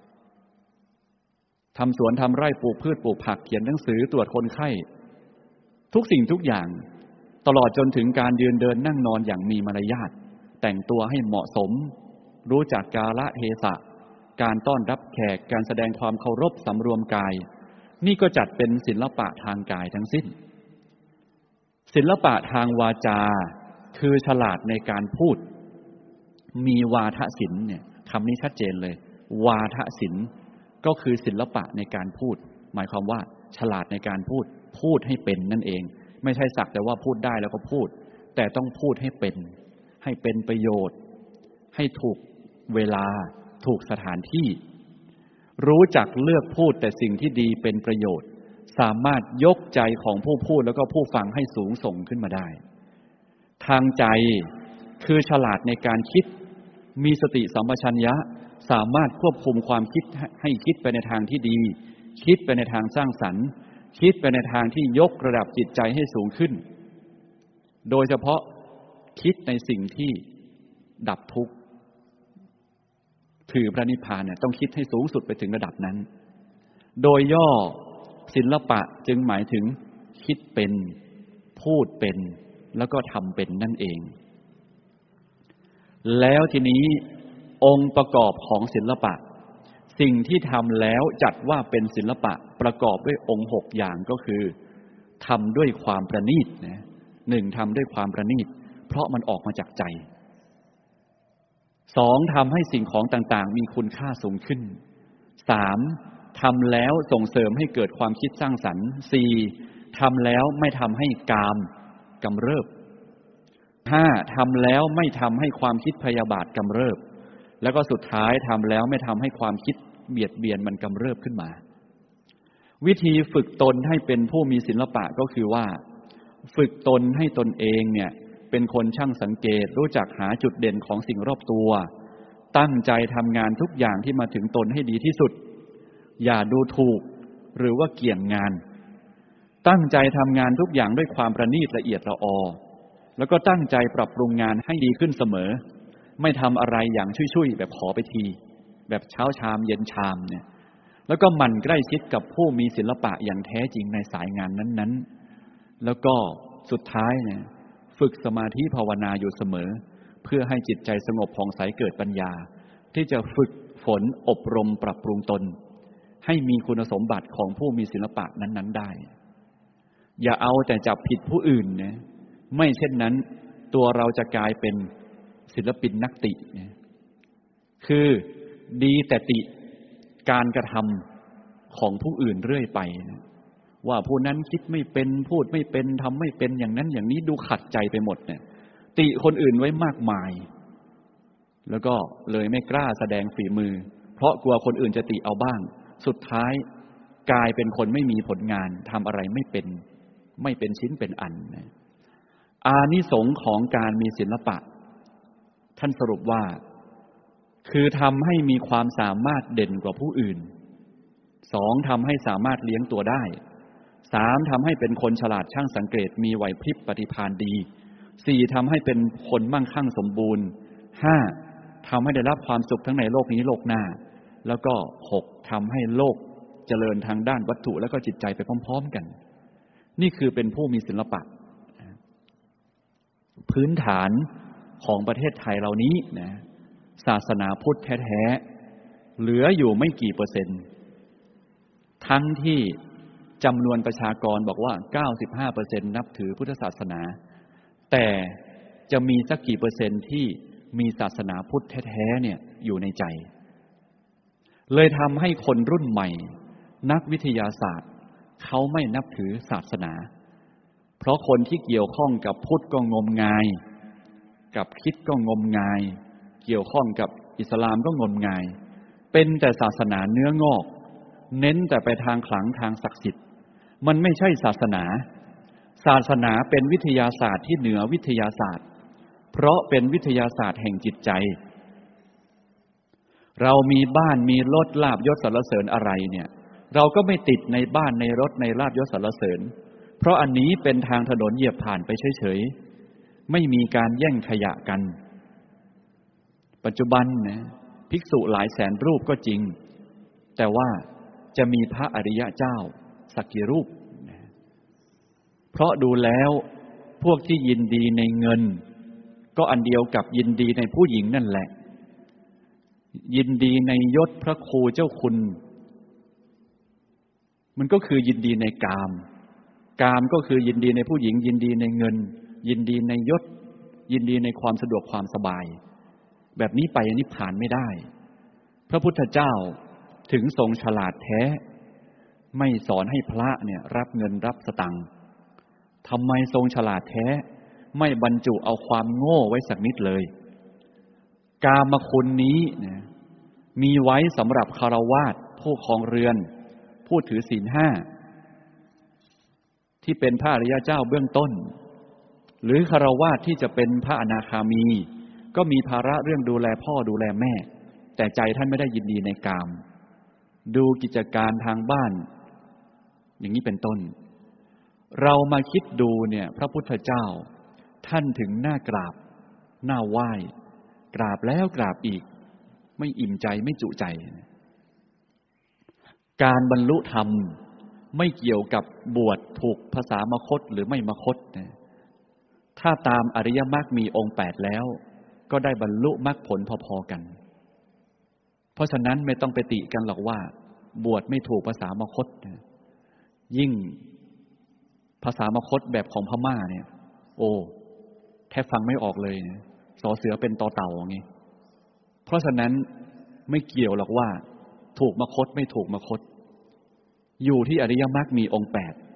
ทำสวนทำไร่ปลูกพืชปลูกผักเขียนหนังสือตรวจคนไข้ทุกสิ่งทุกอย่างตลอดจนถึงการยืนเดินนั่งนอนอย่างมีมารยาทแต่งตัวให้เหมาะสมรู้จักกาลเทศะการต้อนรับแขกการแสดงความเคารพสำรวมกายนี่ก็จัดเป็นศิลปะทางกายทั้งสิ้นศิลปะทางวาจาคือฉลาดในการพูดมีวาทศิลป์เนี่ยคำนี้ชัดเจนเลยวาทศิลป์ก็คือศิลปะในการพูดหมายความว่าฉลาดในการพูดพูดให้เป็นนั่นเองไม่ใช่สักแต่ว่าพูดได้แล้วก็พูดแต่ต้องพูดให้เป็นให้เป็นประโยชน์ให้ถูกเวลาถูกสถานที่รู้จักเลือกพูดแต่สิ่งที่ดีเป็นประโยชน์สามารถยกใจของผู้พูดแล้วก็ผู้ฟังให้สูงส่งขึ้นมาได้ทางใจคือฉลาดในการคิดมีสติสัมปชัญญะสามารถควบคุมความคิดให้คิดไปในทางที่ดีคิดไปในทางสร้างสรรค์คิดไปในทางที่ยกระดับจิตใจให้สูงขึ้นโดยเฉพาะคิดในสิ่งที่ดับทุกข์ถือพระนิพพานเนี่ยต้องคิดให้สูงสุดไปถึงระดับนั้นโดยย่อศิลปะจึงหมายถึงคิดเป็นพูดเป็นแล้วก็ทำเป็นนั่นเองแล้วทีนี้องค์ประกอบของศิลปะสิ่งที่ทำแล้วจัดว่าเป็นศิลปะประกอบด้วยองค์หกอย่างก็คือทำด้วยความประณีตนะหนึ่งทำด้วยความประณีตเพราะมันออกมาจากใจสองทำให้สิ่งของต่างๆมีคุณค่าสูงขึ้นสามทำแล้วส่งเสริมให้เกิดความคิดสร้างสรรค์สี่ทำแล้วไม่ทำให้กามกำเริบห้าทำแล้วไม่ทำให้ความคิดพยาบาทกำเริบแล้วก็สุดท้ายทำแล้วไม่ทำให้ความคิดเบียดเบียนมันกำเริบขึ้นมาวิธีฝึกตนให้เป็นผู้มีศิลปะก็คือว่าฝึกตนให้ตนเองเนี่ยเป็นคนช่างสังเกตรู้จักหาจุดเด่นของสิ่งรอบตัวตั้งใจทำงานทุกอย่างที่มาถึงตนให้ดีที่สุดอย่าดูถูกหรือว่าเกี่ยงงานตั้งใจทำงานทุกอย่างด้วยความประณีตละเอียดละออแล้วก็ตั้งใจปรับปรุงงานให้ดีขึ้นเสมอไม่ทำอะไรอย่างชุยๆแบบขอไปทีแบบเช้าชามเย็นชามเนี่ยแล้วก็หมั่นใกล้ชิดกับผู้มีศิลปะอย่างแท้จริงในสายงานนั้นๆแล้วก็สุดท้ายเนี่ยฝึกสมาธิภาวนาอยู่เสมอเพื่อให้จิตใจสงบผ่องใสเกิดปัญญาที่จะฝึกฝนอบรมปรับปรุงตนให้มีคุณสมบัติของผู้มีศิลปะนั้นๆได้อย่าเอาแต่จับผิดผู้อื่นนะไม่เช่นนั้นตัวเราจะกลายเป็นศิลปินนักตินะคือดีแต่ติการกระทำของผู้อื่นเรื่อยไปนะว่าผู้นั้นคิดไม่เป็นพูดไม่เป็นทำไม่เป็นอย่างนั้นอย่างนี้ดูขัดใจไปหมดเนี่ยติคนอื่นไว้มากมายแล้วก็เลยไม่กล้าแสดงฝีมือเพราะกลัวคนอื่นจะติเอาบ้างสุดท้ายกลายเป็นคนไม่มีผลงานทำอะไรไม่เป็นไม่เป็นชิ้นเป็นอันนะอานิสงส์ของการมีศิลปะท่านสรุปว่าคือทำให้มีความสามารถเด่นกว่าผู้อื่นสองทำให้สามารถเลี้ยงตัวได้สามทำให้เป็นคนฉลาดช่างสังเกตมีไหวพริบปฏิภาณดีสี่ทำให้เป็นคนมั่งคั่งสมบูรณ์ห้าทำให้ได้รับความสุขทั้งในโลกนี้โลกหน้าแล้วก็หกทำให้โลกเจริญทางด้านวัตถุและก็จิตใจไปพร้อมๆกันนี่คือเป็นผู้มีศิลปะพื้นฐานของประเทศไทยเรานี้นะศาสนาพุทธแท้ๆเหลืออยู่ไม่กี่เปอร์เซ็นต์ทั้งที่จำนวนประชากรบอกว่า เก้าสิบห้าเปอร์เซ็นต์ นับถือพุทธศาสนาแต่จะมีสักกี่เปอร์เซ็นต์ที่มีศาสนาพุทธแท้ๆเนี่ยอยู่ในใจเลยทำให้คนรุ่นใหม่นักวิทยาศาสตร์เขาไม่นับถือศาสนาเพราะคนที่เกี่ยวข้องกับพุทธก็งมงายกับคริสต์ก็งมงายเกี่ยวข้องกับอิสลามก็งมงายเป็นแต่ศาสนาเนื้องอกเน้นแต่ไปทางขลังทางศักดิ์สิทธิ์มันไม่ใช่ศาสนาศาสนาเป็นวิทยาศาสตร์ที่เหนือวิทยาศาสตร์เพราะเป็นวิทยาศาสตร์แห่งจิตใจเรามีบ้านมีรถลาภยศสรรเสริญอะไรเนี่ยเราก็ไม่ติดในบ้านในรถในลาภยศสรรเสริญเพราะอันนี้เป็นทางถนนเหยียบผ่านไปเฉยๆไม่มีการแย่งขยะกันปัจจุบันนะภิกษุหลายแสนรูปก็จริงแต่ว่าจะมีพระอริยะเจ้าสักกี่รูปนะเพราะดูแล้วพวกที่ยินดีในเงินก็อันเดียวกับยินดีในผู้หญิงนั่นแหละยินดีในยศพระครูเจ้าคุณมันก็คือยินดีในกามกามก็คือยินดีในผู้หญิงยินดีในเงินยินดีในยศยินดีในความสะดวกความสบายแบบนี้ไปนิพพานไม่ได้พระพุทธเจ้าถึงทรงฉลาดแท้ไม่สอนให้พระเนี่ยรับเงินรับสตังค์ทำไมทรงฉลาดแท้ไม่บรรจุเอาความโง่ไว้สักนิดเลยกามคุณนี้นะมีไว้สำหรับคฤหัสถ์ผู้ครองเรือนผู้ถือศีลห้าที่เป็นพระอริยเจ้าเบื้องต้นหรือคฤหัสถ์ที่จะเป็นพระอนาคามีก็มีภาระเรื่องดูแลพ่อดูแลแม่แต่ใจท่านไม่ได้ยินดีในกามดูกิจการทางบ้านอย่างนี้เป็นต้นเรามาคิดดูเนี่ยพระพุทธเจ้าท่านถึงหน้ากราบหน้าไหว้กราบแล้วกราบอีกไม่อิ่มใจไม่จุใจการบรรลุธรรมไม่เกี่ยวกับบวชถูกภาษามคธหรือไม่มคธนะถ้าตามอริยมรรคมีองค์แปดแล้วก็ได้บรรลุมรรคผลพอๆกันเพราะฉะนั้นไม่ต้องไปติกันหรอกว่าบวชไม่ถูกภาษามคธนะยิ่งภาษามคธแบบของพม่าเนี่ยโอ้แทบฟังไม่ออกเลยนะสอเสือเป็นตอเต่าไงเพราะฉะนั้นไม่เกี่ยวหรอกว่าถูกมคธไม่ถูกมคธอยู่ที่อริยมรรคมีองค์แปด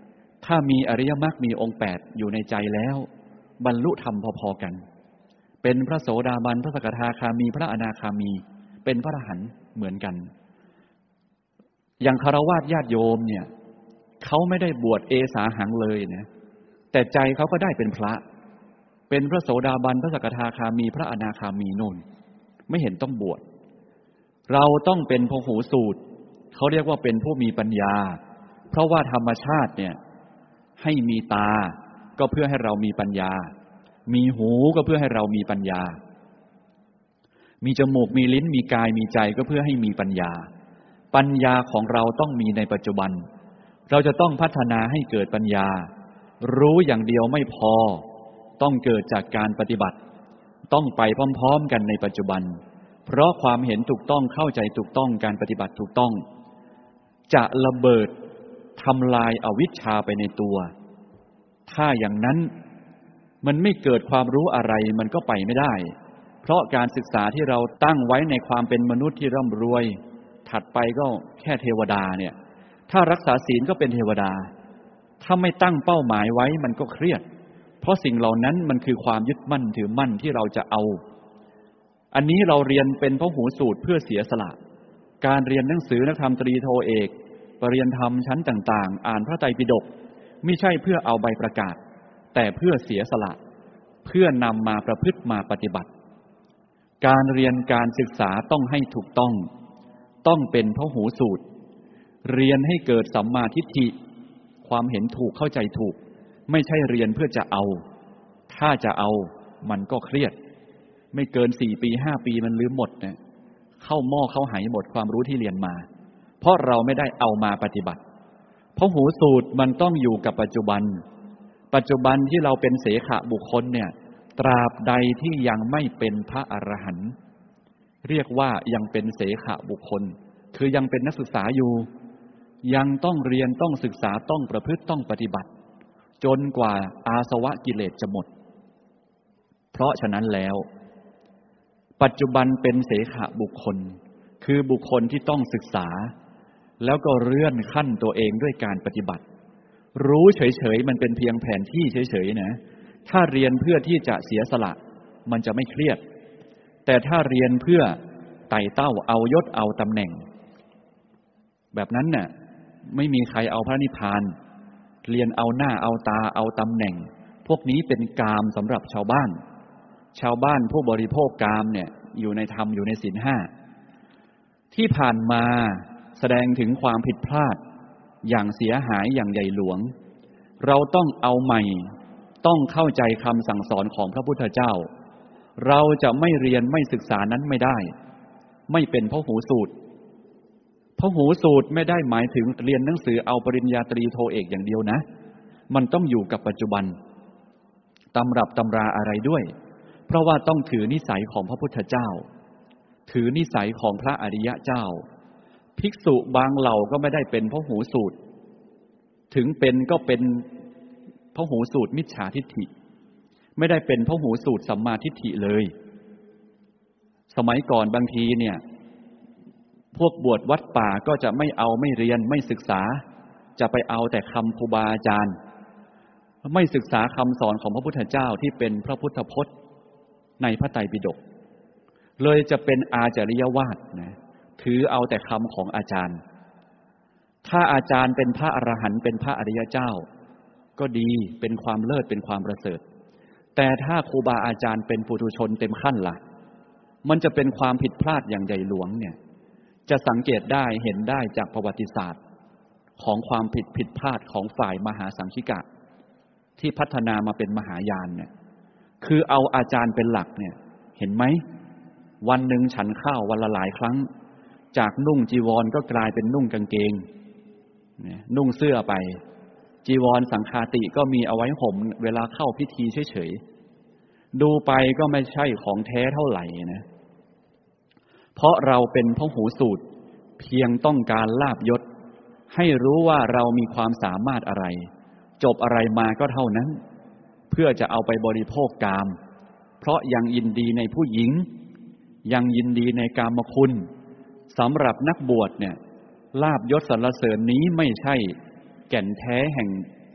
ถ้ามีอริยมรรคมีองค์แปดอยู่ในใจแล้วบรรลุธรรมพอๆกันเป็นพระโสดาบันพระสกทาคามีพระอนาคามีเป็นพระอรหันต์เหมือนกันอย่างฆราวาสญาติโยมเนี่ยเขาไม่ได้บวชเอสาหังเลยนะแต่ใจเขาก็ได้เป็นพระเป็นพระโสดาบันพระสกทาคามีพระอนาคามีนู่นไม่เห็นต้องบวชเราต้องเป็นพหูสูตรเขาเรียกว่าเป็นผู้มีปัญญาเพราะว่าธรรมชาติเนี่ยให้มีตาก็เพื่อให้เรามีปัญญามีหูก็เพื่อให้เรามีปัญญามีจมูกมีลิ้นมีกายมีใจก็เพื่อให้มีปัญญาปัญญาของเราต้องมีในปัจจุบันเราจะต้องพัฒนาให้เกิดปัญญารู้อย่างเดียวไม่พอต้องเกิดจากการปฏิบัติต้องไปพร้อมๆกันในปัจจุบันเพราะความเห็นถูกต้องเข้าใจถูกต้องการปฏิบัติถูกต้องจะระเบิดทำลายอวิชชาไปในตัวถ้าอย่างนั้นมันไม่เกิดความรู้อะไรมันก็ไปไม่ได้เพราะการศึกษาที่เราตั้งไว้ในความเป็นมนุษย์ที่ร่ำรวยถัดไปก็แค่เทวดาเนี่ยถ้ารักษาศีลก็เป็นเทวดาถ้าไม่ตั้งเป้าหมายไว้มันก็เครียดเพราะสิ่งเหล่านั้นมันคือความยึดมั่นถือมั่นที่เราจะเอาอันนี้เราเรียนเป็นพหูสูตรเพื่อเสียสละการเรียนหนังสือนักธรรมตรีโทเอกปริญญาธรรมชั้นต่างๆอ่านพระไตรปิฎกไม่ใช่เพื่อเอาใบประกาศแต่เพื่อเสียสละเพื่อนำมาประพฤติมาปฏิบัติการเรียนการศึกษาต้องให้ถูกต้องต้องเป็นพหูสูตรเรียนให้เกิดสัมมาทิฏฐิความเห็นถูกเข้าใจถูกไม่ใช่เรียนเพื่อจะเอาถ้าจะเอามันก็เครียดไม่เกินสี่ปีห้าปีมันลืมหมดเนี่ยเข้าหม้อเข้าไหหมดความรู้ที่เรียนมาเพราะเราไม่ได้เอามาปฏิบัติพหูสูตรมันต้องอยู่กับปัจจุบันปัจจุบันที่เราเป็นเสขบุคคลเนี่ยตราบใดที่ยังไม่เป็นพระอรหันต์เรียกว่ายังเป็นเสขบุคคลคือยังเป็นนักศึกษาอยู่ยังต้องเรียนต้องศึกษาต้องประพฤติต้องปฏิบัติจนกว่าอาสวะกิเลสจะหมดเพราะฉะนั้นแล้วปัจจุบันเป็นเสขบุคคลคือบุคคลที่ต้องศึกษาแล้วก็เลื่อนขั้นตัวเองด้วยการปฏิบัติรู้เฉยๆมันเป็นเพียงแผนที่เฉยๆนะถ้าเรียนเพื่อที่จะเสียสละมันจะไม่เครียดแต่ถ้าเรียนเพื่อไต่เต้าเอายศเอาตำแหน่งแบบนั้นน่ะไม่มีใครเอาพระนิพพานเรียนเอาหน้าเอาตาเอาตำแหน่งพวกนี้เป็นกามสำหรับชาวบ้านชาวบ้านผู้บริโภคกามเนี่ยอยู่ในธรรมอยู่ในศีลห้าที่ผ่านมาแสดงถึงความผิดพลาดอย่างเสียหายอย่างใหญ่หลวงเราต้องเอาใหม่ต้องเข้าใจคำสั่งสอนของพระพุทธเจ้าเราจะไม่เรียนไม่ศึกษานั้นไม่ได้ไม่เป็นพหูสูตรพหูสูตรไม่ได้หมายถึงเรียนหนังสือเอาปริญญาตรีโทเอกอย่างเดียวนะมันต้องอยู่กับปัจจุบันตำรับตำราอะไรด้วยเพราะว่าต้องถือนิสัยของพระพุทธเจ้าถือนิสัยของพระอริยเจ้าภิกษุบางเหล่าก็ไม่ได้เป็นพหูสูตรถึงเป็นก็เป็นพหูสูตรมิจฉาทิฏฐิไม่ได้เป็นพหูสูตรสัมมาทิฏฐิเลยสมัยก่อนบางทีเนี่ยพวกบวชวัดป่าก็จะไม่เอาไม่เรียนไม่ศึกษาจะไปเอาแต่คำครูบาอาจารย์ไม่ศึกษาคำสอนของพระพุทธเจ้าที่เป็นพระพุทธพจน์ในพระไตรปิฎกเลยจะเป็นอาจาริยวาทนะถือเอาแต่คำของอาจารย์ถ้าอาจารย์เป็นพระอรหันต์เป็นพระอริยเจ้าก็ดีเป็นความเลิศเป็นความประเสริฐแต่ถ้าครูบาอาจารย์เป็นปุถุชนเต็มขั้นล่ะมันจะเป็นความผิดพลาดอย่างใหญ่หลวงเนี่ยจะสังเกตได้เห็นได้จากประวัติศาสตร์ของความผิดผิดพลาดของฝ่ายมหาสังฆิกะที่พัฒนามาเป็นมหายานเนี่ยคือเอาอาจารย์เป็นหลักเนี่ยเห็นไหมวันหนึ่งฉันข้าววันละหลายครั้งจากนุ่งจีวรก็กลายเป็นนุ่งกางเกงนุ่งเสื้อไปจีวรสังฆาติก็มีเอาไว้ห่มเวลาเข้าพิธีเฉยๆดูไปก็ไม่ใช่ของแท้เท่าไหร่นะเพราะเราเป็นพหูสูตรเพียงต้องการลาภยศให้รู้ว่าเรามีความสามารถอะไรจบอะไรมาก็เท่านั้นเพื่อจะเอาไปบริโภคกามเพราะยังยินดีในผู้หญิงยังยินดีในกามคุณสำหรับนักบวชเนี่ยลาภยศสรรเสริญนี้ไม่ใช่แก่นแท้แห่ง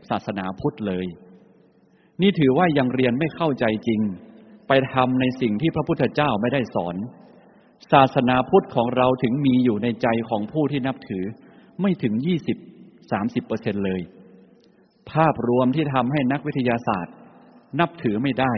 ศาสนาพุทธเลยนี่ถือว่ายังเรียนไม่เข้าใจจริงไปทำในสิ่งที่พระพุทธเจ้าไม่ได้สอนศาสนาพุทธของเราถึงมีอยู่ในใจของผู้ที่นับถือไม่ถึง ยี่สิบถึงสามสิบเปอร์เซ็นต์ เลยภาพรวมที่ทำให้นักวิทยาศาสตร์นับถือไม่ได้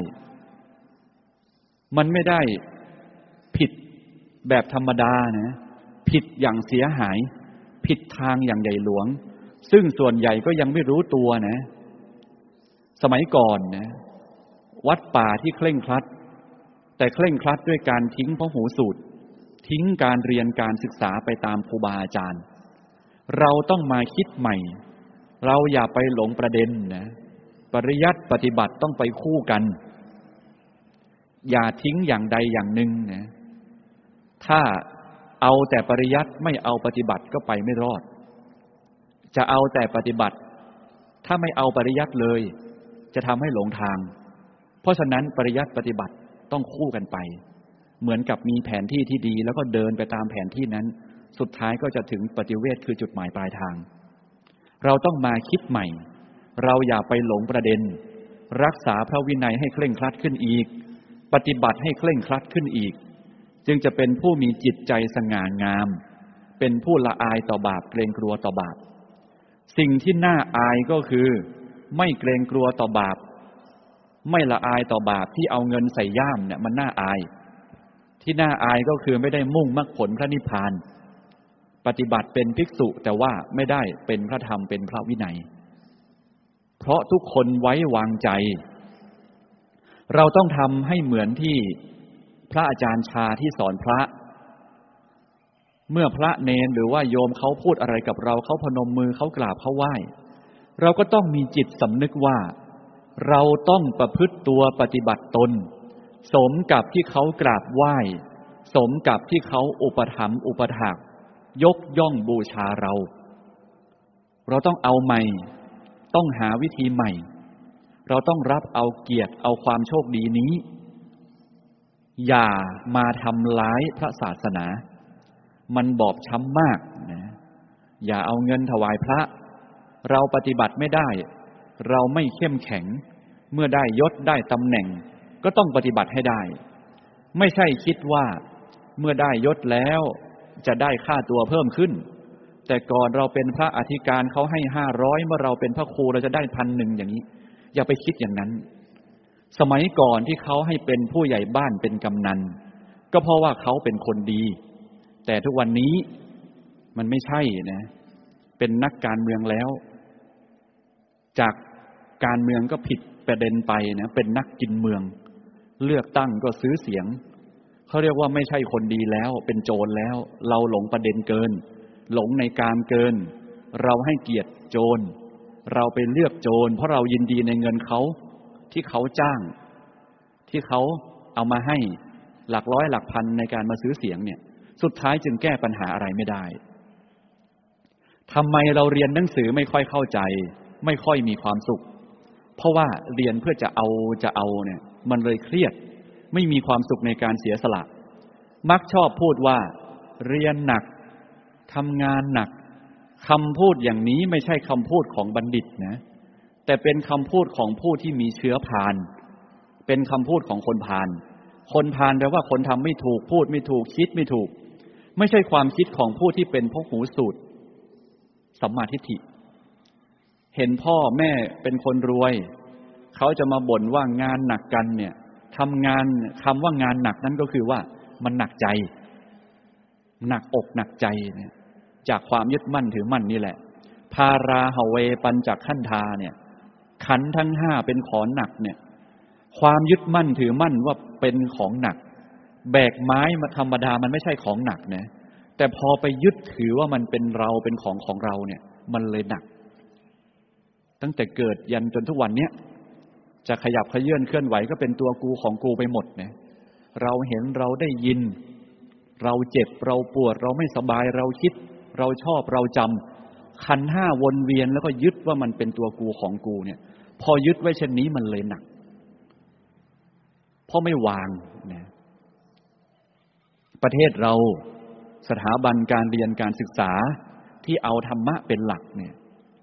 มันไม่ได้ผิดแบบธรรมดานะผิดอย่างเสียหายผิดทางอย่างใหญ่หลวงซึ่งส่วนใหญ่ก็ยังไม่รู้ตัวนะสมัยก่อนนะวัดป่าที่เคร่งครัดแต่เคร่งครัดด้วยการทิ้งพหูสูตรทิ้งการเรียนการศึกษาไปตามครูบาอาจารย์เราต้องมาคิดใหม่เราอย่าไปหลงประเด็นนะปริยัติปฏิบัติต้องไปคู่กันอย่าทิ้งอย่างใดอย่างหนึ่งนะถ้าเอาแต่ปริยัติไม่เอาปฏิบัติก็ไปไม่รอดจะเอาแต่ปฏิบัติถ้าไม่เอาปริยัติเลยจะทำให้หลงทางเพราะฉะนั้นปริยัติปฏิบัติต้องคู่กันไปเหมือนกับมีแผนที่ที่ดีแล้วก็เดินไปตามแผนที่นั้นสุดท้ายก็จะถึงปฏิเวทคือจุดหมายปลายทางเราต้องมาคิดใหม่เราอย่าไปหลงประเด็นรักษาพระวินัยให้เคร่งครัดขึ้นอีกปฏิบัติให้เคร่งครัดขึ้นอีกจึงจะเป็นผู้มีจิตใจสง่างามเป็นผู้ละอายต่อบาปเกรงกลัวต่อบาปสิ่งที่น่าอายก็คือไม่เกรงกลัวต่อบาปไม่ละอายต่อบาปที่เอาเงินใส่ย่ามเนี่ยมันน่าอายที่น่าอายก็คือไม่ได้มุ่งมรรคผลพระนิพพานปฏิบัติเป็นภิกษุแต่ว่าไม่ได้เป็นพระธรรมเป็นพระวินัยเพราะทุกคนไว้วางใจเราต้องทำให้เหมือนที่พระอาจารย์ชาที่สอนพระเมื่อพระเนรหรือว่าโยมเขาพูดอะไรกับเราเขาพนมมือเขากราบเขาไหว้เราก็ต้องมีจิตสำนึกว่าเราต้องประพฤติตัวปฏิบัติตนสมกับที่เขากราบไหว้สมกับที่เขาอุปถัมภ์อุปถากยกย่องบูชาเราเราต้องเอาใหม่ต้องหาวิธีใหม่เราต้องรับเอาเกียรติเอาความโชคดีนี้อย่ามาทำร้ายพระศาสนามันบอบช้ำมากนะอย่าเอาเงินถวายพระเราปฏิบัติไม่ได้เราไม่เข้มแข็งเมื่อได้ยศได้ตำแหน่งก็ต้องปฏิบัติให้ได้ไม่ใช่คิดว่าเมื่อได้ยศแล้วจะได้ค่าตัวเพิ่มขึ้นแต่ก่อนเราเป็นพระอธิการเขาให้ห้าร้อยเมื่อเราเป็นพระครูเราจะได้พันหนึ่งอย่างนี้อย่าไปคิดอย่างนั้นสมัยก่อนที่เขาให้เป็นผู้ใหญ่บ้านเป็นกำนันก็เพราะว่าเขาเป็นคนดีแต่ทุกวันนี้มันไม่ใช่นะเป็นนักการเมืองแล้วจากการเมืองก็ผิดประเด็นไปนะเป็นนักกินเมืองเลือกตั้งก็ซื้อเสียงเขาเรียกว่าไม่ใช่คนดีแล้วเป็นโจรแล้วเราหลงประเด็นเกินหลงในกามเกินเราให้เกียรติโจรเราไปเลือกโจรเพราะเรายินดีในเงินเขาที่เขาจ้างที่เขาเอามาให้หลักร้อยหลักพันในการมาซื้อเสียงเนี่ยสุดท้ายจึงแก้ปัญหาอะไรไม่ได้ทำไมเราเรียนหนังสือไม่ค่อยเข้าใจไม่ค่อยมีความสุขเพราะว่าเรียนเพื่อจะเอาจะเอาเนี่ยมันเลยเครียดไม่มีความสุขในการเสียสละมักชอบพูดว่าเรียนหนักทำงานหนักคำพูดอย่างนี้ไม่ใช่คำพูดของบัณฑิตนะแต่เป็นคำพูดของผู้ที่มีเชื้อพาลเป็นคำพูดของคนพาลคนพาลแปลว่าคนทำไม่ถูกพูดไม่ถูกคิดไม่ถูกไม่ใช่ความคิดของผู้ที่เป็นพหูสูตรสัมมาทิฏฐิเห็นพ่อแม่เป็นคนรวยเขาจะมาบ่นว่างานหนักกันเนี่ยทำงานคำว่างานหนักนั้นก็คือว่ามันหนักใจหนักอกหนักใจเนี่ยจากความยึดมั่นถือมั่นนี่แหละพาราหเวปัญจขันธาเนี่ยขันธ์ทั้งห้าเป็นของหนักเนี่ยความยึดมั่นถือมั่นว่าเป็นของหนักแบกไม้มาธรรมดามันไม่ใช่ของหนักนะแต่พอไปยึดถือว่ามันเป็นเราเป็นของของเราเนี่ยมันเลยหนักตั้งแต่เกิดยันจนทุกวันเนี้ยจะขยับเขยื้อนเคลื่อนไหวก็เป็นตัวกูของกูไปหมดนะเราเห็นเราได้ยินเราเจ็บเราปวดเราไม่สบายเราคิดเราชอบเราจำขันธ์ห้าวนเวียนแล้วก็ยึดว่ามันเป็นตัวกูของกูเนี่ยพอยึดไว้เช่นนี้มันเลยหนักเพราะไม่วางนะประเทศเราสถาบันการเรียนการศึกษาที่เอาธรรมะเป็นหลักเนี่ย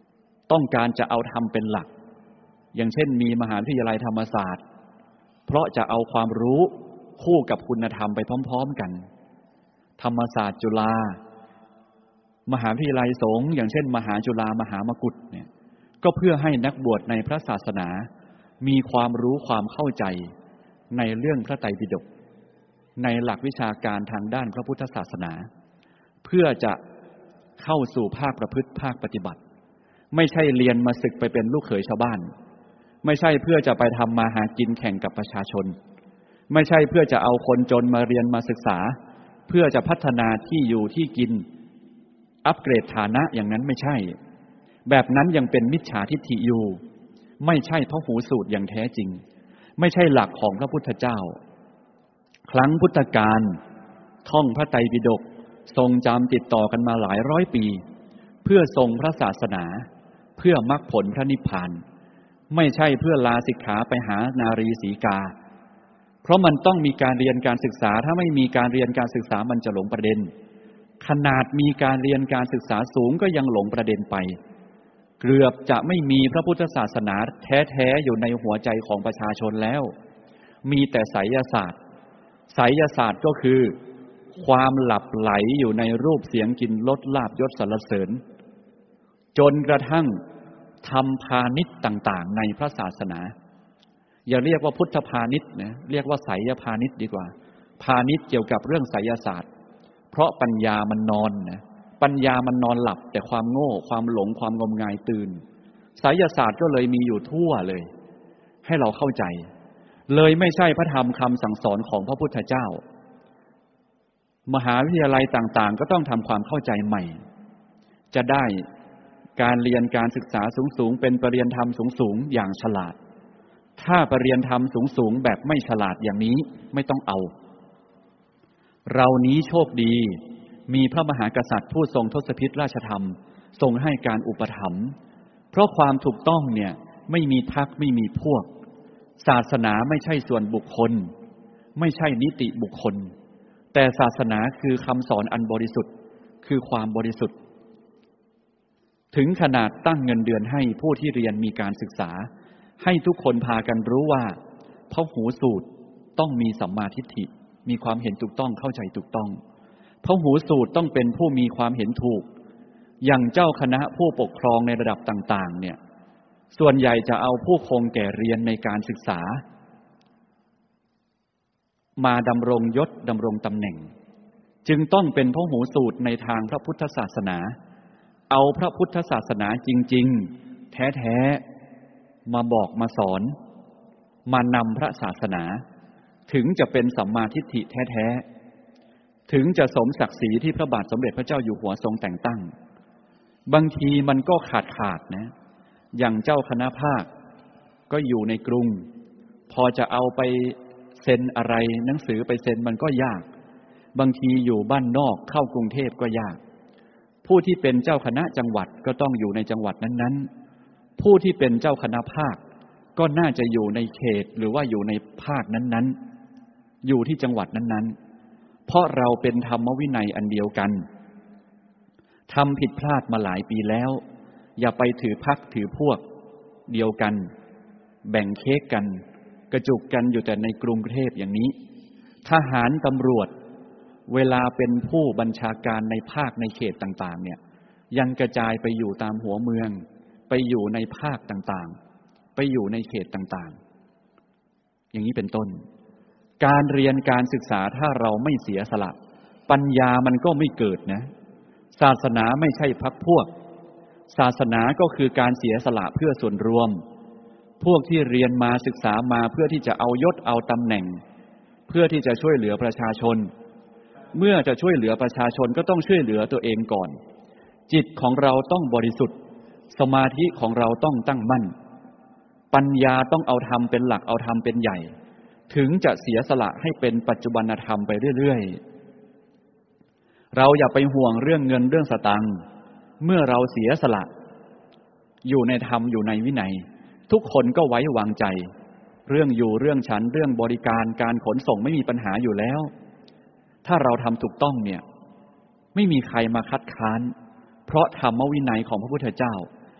ต้องการจะเอาธรรมเป็นหลักอย่างเช่นมีมหาวิทยาลัยธรรมศาสตร์เพราะจะเอาความรู้คู่กับคุณธรรมไปพร้อมๆกันธรรมศาสตร์จุฬามหาวิทยาลัยสงฆ์อย่างเช่นมหาจุฬามหามกุฏเนี่ยก็เพื่อให้นักบวชในพระศาสนามีความรู้ความเข้าใจในเรื่องพระไตรปิฎกในหลักวิชาการทางด้านพระพุทธศาสนาเพื่อจะเข้าสู่ภาคประพฤติภาคปฏิบัติไม่ใช่เรียนมาศึกไปเป็นลูกเขยชาวบ้านไม่ใช่เพื่อจะไปทำมาหากินแข่งกับประชาชนไม่ใช่เพื่อจะเอาคนจนมาเรียนมาศึกษาเพื่อจะพัฒนาที่อยู่ที่กินอัปเกรดฐานะอย่างนั้นไม่ใช่แบบนั้นยังเป็นมิจฉาทิฏฐิอยู่ไม่ใช่พหูสูตรอย่างแท้จริงไม่ใช่หลักของพระพุทธเจ้าครั้งพุทธกาลท่องพระไตรปิฎกทรงจำติดต่อกันมาหลายร้อยปีเพื่อทรงพระศาสนาเพื่อมรรคผลพระนิพพานไม่ใช่เพื่อลาสิกขาไปหานารีสีกาเพราะมันต้องมีการเรียนการศึกษาถ้าไม่มีการเรียนการศึกษามันจะหลงประเด็นขนาดมีการเรียนการศึกษาสูงก็ยังหลงประเด็นไปเกือบจะไม่มีพระพุทธศาสนาแท้ๆอยู่ในหัวใจของประชาชนแล้วมีแต่ไสยศาสตร์ไสยศาสตร์ก็คือความหลับไหลอยู่ในรูปเสียงกลิ่นรสลาภยศสรรเสริญจนกระทั่งทำพาณิชย์ต่างๆในพระศาสนาอย่าเรียกว่าพุทธพาณิชย์นะเรียกว่าไสยพาณิชย์ดีกว่าพาณิชย์เกี่ยวกับเรื่องไสยศาสตร์เพราะปัญญามันนอนนะปัญญามันนอนหลับแต่ความโง่ความหลงความงมงายตื่นไสยศาสตร์ก็เลยมีอยู่ทั่วเลยให้เราเข้าใจเลยไม่ใช่พระธรรมคำสั่งสอนของพระพุทธเจ้ามหาวิทยาลัยต่างๆก็ต้องทำความเข้าใจใหม่จะได้การเรียนการศึกษาสูงๆเป็นปริญญาธรรมสูงๆอย่างฉลาดถ้าปริญญาธรรมสูงๆแบบไม่ฉลาดอย่างนี้ไม่ต้องเอาเรานี้โชคดีมีพระมหากษัตริย์ผู้ทรงทศพิธราชธรรมทรงให้การอุปถัมภ์เพราะความถูกต้องเนี่ยไม่มีพรรคไม่มีพวกศาสนาไม่ใช่ส่วนบุคคลไม่ใช่นิติบุคคลแต่ศาสนาคือคำสอนอันบริสุทธิ์คือความบริสุทธิ์ถึงขนาดตั้งเงินเดือนให้ผู้ที่เรียนมีการศึกษาให้ทุกคนพากันรู้ว่าพหูสูตรต้องมีสัมมาทิฏฐิมีความเห็นถูกต้องเข้าใจถูกต้องพหูสูตรต้องเป็นผู้มีความเห็นถูกอย่างเจ้าคณะผู้ปกครองในระดับต่างๆเนี่ยส่วนใหญ่จะเอาผู้คงแก่เรียนในการศึกษามาดำรงยศดำรงตำแหน่งจึงต้องเป็นพหูสูตรในทางพระพุทธศาสนาเอาพระพุทธศาสนาจริงๆแท้ๆมาบอกมาสอนมานำพระศาสนาถึงจะเป็นสัมมาทิฏฐิแท้ๆถึงจะสมศักดิ์ศรีที่พระบาทสมเด็จพระเจ้าอยู่หัวทรงแต่งตั้งบางทีมันก็ขาดขาดนะอย่างเจ้าคณะภาคก็อยู่ในกรุงพอจะเอาไปเซ็นอะไรหนังสือไปเซ็นมันก็ยากบางทีอยู่บ้านนอกเข้ากรุงเทพก็ยากผู้ที่เป็นเจ้าคณะจังหวัดก็ต้องอยู่ในจังหวัดนั้นๆผู้ที่เป็นเจ้าคณะภาคก็น่าจะอยู่ในเขตหรือว่าอยู่ในภาคนั้นๆอยู่ที่จังหวัดนั้นๆเพราะเราเป็นธรรมวินัยอันเดียวกันทำผิดพลาดมาหลายปีแล้วอย่าไปถือพรรคถือพวกเดียวกันแบ่งเค้กกันกระจุกกันอยู่แต่ในกรุงเทพอย่างนี้ทหารตำรวจเวลาเป็นผู้บัญชาการในภาคในเขตต่างๆเนี่ยยังกระจายไปอยู่ตามหัวเมืองไปอยู่ในภาคต่างๆไปอยู่ในเขตต่างๆอย่างนี้เป็นต้นการเรียนการศึกษาถ้าเราไม่เสียสละปัญญามันก็ไม่เกิดนะศาสนาไม่ใช่พรรคพวกศาสนาก็คือการเสียสละเพื่อส่วนรวมพวกที่เรียนมาศึกษามาเพื่อที่จะเอายศเอาตำแหน่งเพื่อที่จะช่วยเหลือประชาชนเมื่อจะช่วยเหลือประชาชนก็ต้องช่วยเหลือตัวเองก่อนจิตของเราต้องบริสุทธิ์สมาธิของเราต้องตั้งมั่นปัญญาต้องเอาธรรมเป็นหลักเอาธรรมเป็นใหญ่ถึงจะเสียสละให้เป็นปัจจุบันธรรมไปเรื่อยๆเราอย่าไปห่วงเรื่องเงินเรื่องสตังค์เมื่อเราเสียสละอยู่ในธรรมอยู่ในวินัยทุกคนก็ไว้วางใจเรื่องอยู่เรื่องฉันเรื่องบริการการขนส่งไม่มีปัญหาอยู่แล้วถ้าเราทำถูกต้องเนี่ยไม่มีใครมาคัดค้านเพราะธรรมวินัยของพระพุทธเจ้า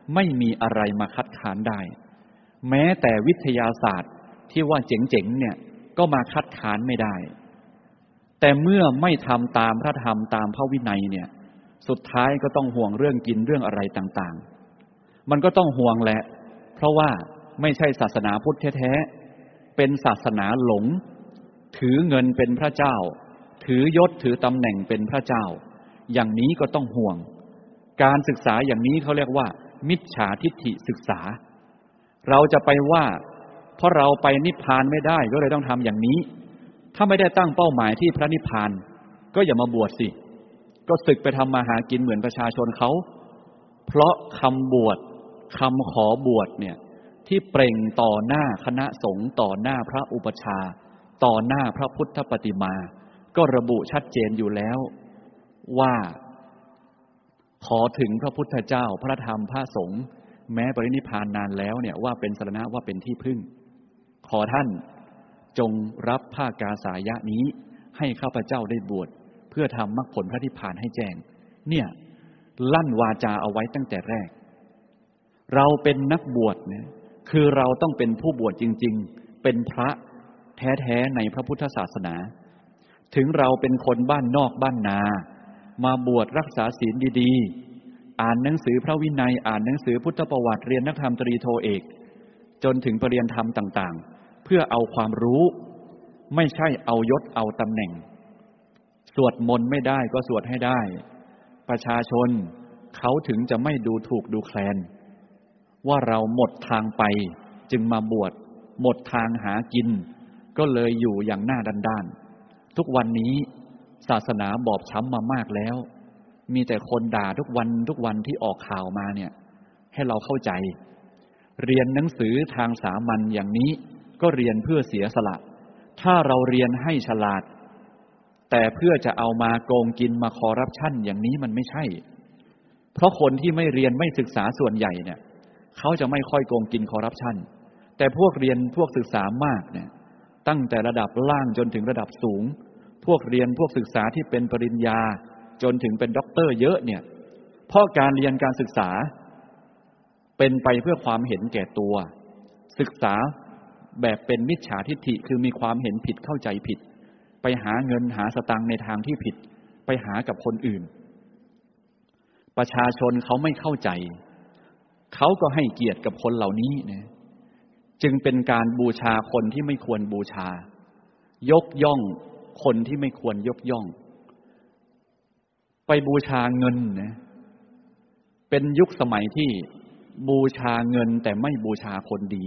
ไม่มีอะไรมาคัดค้านได้แม้แต่วิทยาศาสตร์ที่ว่าเจ๋งๆเนี่ยก็มาคัดค้านไม่ได้แต่เมื่อไม่ทำตามพระธรรมตามพระวินัยเนี่ยสุดท้ายก็ต้องห่วงเรื่องกินเรื่องอะไรต่างๆมันก็ต้องห่วงแหละเพราะว่าไม่ใช่ศาสนาพุทธแท้ๆเป็นศาสนาหลงถือเงินเป็นพระเจ้าถือยศถือตำแหน่งเป็นพระเจ้าอย่างนี้ก็ต้องห่วงการศึกษาอย่างนี้เขาเรียกว่ามิจฉาทิฏฐิศึกษาเราจะไปว่าเพราะเราไปนิพพานไม่ได้ก็เลยต้องทำอย่างนี้ถ้าไม่ได้ตั้งเป้าหมายที่พระนิพพานก็อย่ามาบวชสิก็ศึกไปทำมาหากินเหมือนประชาชนเขาเพราะคำบวชคำขอบวชเนี่ยที่เปล่งต่อหน้าคณะสงฆ์ต่อหน้าพระอุปัชฌาย์ต่อหน้าพระพุทธปฏิมาก็ระบุชัดเจนอยู่แล้วว่าขอถึงพระพุทธเจ้าพระธรรมพระสงฆ์แม้ปรินิพพานนานแล้วเนี่ยว่าเป็นสรณะว่าเป็นที่พึ่งขอท่านจงรับผ้ากาสายะนี้ให้ข้าพเจ้าได้บวชเพื่อทำมรรคผลพระนิพพานให้แจ้งเนี่ยลั่นวาจาเอาไว้ตั้งแต่แรกเราเป็นนักบวชเนี่ยคือเราต้องเป็นผู้บวชจริงๆเป็นพระแท้ๆในพระพุทธศาสนาถึงเราเป็นคนบ้านนอกบ้านนามาบวชรักษาศีลดีๆอ่านหนังสือพระวินัยอ่านหนังสือพุทธประวัติเรียนนักธรรมตรีโทเอกจนถึงปริญญาธรรมต่างๆเพื่อเอาความรู้ไม่ใช่เอายศเอาตำแหน่งสวดมนต์ไม่ได้ก็สวดให้ได้ประชาชนเขาถึงจะไม่ดูถูกดูแคลนว่าเราหมดทางไปจึงมาบวชหมดทางหากินก็เลยอยู่อย่างหน้าด้านๆทุกวันนี้ศาสนาบอบช้ำมามากแล้วมีแต่คนด่าทุกวันทุกวันที่ออกข่าวมาเนี่ยให้เราเข้าใจเรียนหนังสือทางสามัญอย่างนี้ก็เรียนเพื่อเสียสละถ้าเราเรียนให้ฉลาดแต่เพื่อจะเอามาโกงกินมาคอร์รัปชันอย่างนี้มันไม่ใช่เพราะคนที่ไม่เรียนไม่ศึกษาส่วนใหญ่เนี่ยเขาจะไม่ค่อยโกงกินคอร์รัปชันแต่พวกเรียนพวกศึกษามากเนี่ยตั้งแต่ระดับล่างจนถึงระดับสูงพวกเรียนพวกศึกษาที่เป็นปริญญาจนถึงเป็นด็อกเตอร์เยอะเนี่ยเพราะการเรียนการศึกษาเป็นไปเพื่อความเห็นแก่ตัวศึกษาแบบเป็นมิจฉาทิฏฐิคือมีความเห็นผิดเข้าใจผิดไปหาเงินหาสตังค์ในทางที่ผิดไปหากับคนอื่นประชาชนเขาไม่เข้าใจเขาก็ให้เกียรติกับคนเหล่านี้นะจึงเป็นการบูชาคนที่ไม่ควรบูชายกย่องคนที่ไม่ควรยกย่องไปบูชาเงินนะเป็นยุคสมัยที่บูชาเงินแต่ไม่บูชาคนดี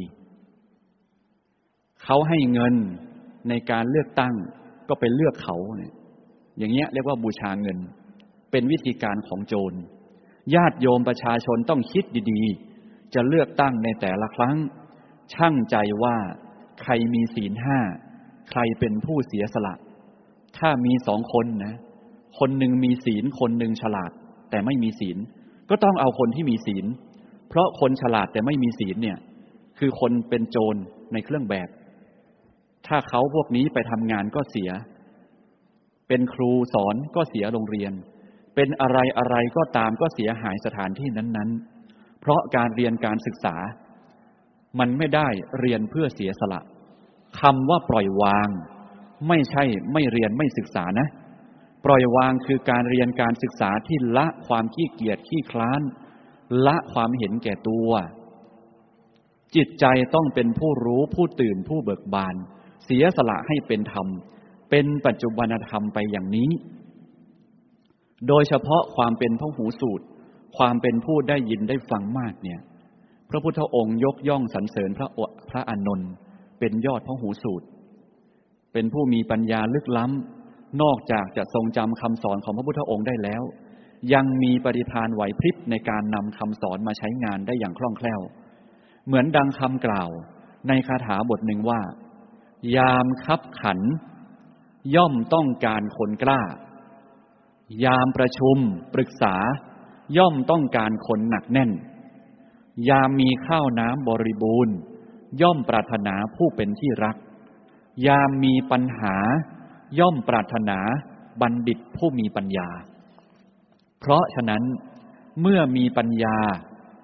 เขาให้เงินในการเลือกตั้งก็ไปเลือกเขาเนี่ยอย่างเงี้ยเรียกว่าบูชาเงินเป็นวิธีการของโจรญาติโยมประชาชนต้องคิดดีๆจะเลือกตั้งในแต่ละครั้งชั่งใจว่าใครมีศีลห้าใครเป็นผู้เสียสละถ้ามีสองคนนะคนหนึ่งมีศีลคนหนึ่งฉลาดแต่ไม่มีศีลก็ต้องเอาคนที่มีศีลเพราะคนฉลาดแต่ไม่มีศีลเนี่ยคือคนเป็นโจรในเครื่องแบบถ้าเขาพวกนี้ไปทำงานก็เสียเป็นครูสอนก็เสียโรงเรียนเป็นอะไรอะไรก็ตามก็เสียหายสถานที่นั้นๆเพราะการเรียนการศึกษามันไม่ได้เรียนเพื่อเสียสละคำว่าปล่อยวางไม่ใช่ไม่เรียนไม่ศึกษานะปล่อยวางคือการเรียนการศึกษาที่ละความขี้เกียจขี้คลานละความเห็นแก่ตัวจิตใจต้องเป็นผู้รู้ผู้ตื่นผู้เบิกบานเสียสละให้เป็นธรรมเป็นปัจจุบันธรรมไปอย่างนี้โดยเฉพาะความเป็นพหูสูตรความเป็นผู้ได้ยินได้ฟังมากเนี่ยพระพุทธองค์ยกย่องสรรเสริญพระพระอานนท์เป็นยอดพหูสูตรเป็นผู้มีปัญญาลึกล้ำนอกจากจะทรงจำคำสอนของพระพุทธองค์ได้แล้วยังมีปฏิภาณไหวพริบในการนำคำสอนมาใช้งานได้อย่างคล่องแคล่วเหมือนดังคำกล่าวในคาถาบทหนึ่งว่ายามคับขันย่อมต้องการคนกล้ายามประชุมปรึกษาย่อมต้องการคนหนักแน่นยามมีข้าวน้ำบริบูรณ์ย่อมปรารถนาผู้เป็นที่รักยามมีปัญหาย่อมปรารถนาบัณฑิตผู้มีปัญญาเพราะฉะนั้นเมื่อมีปัญญา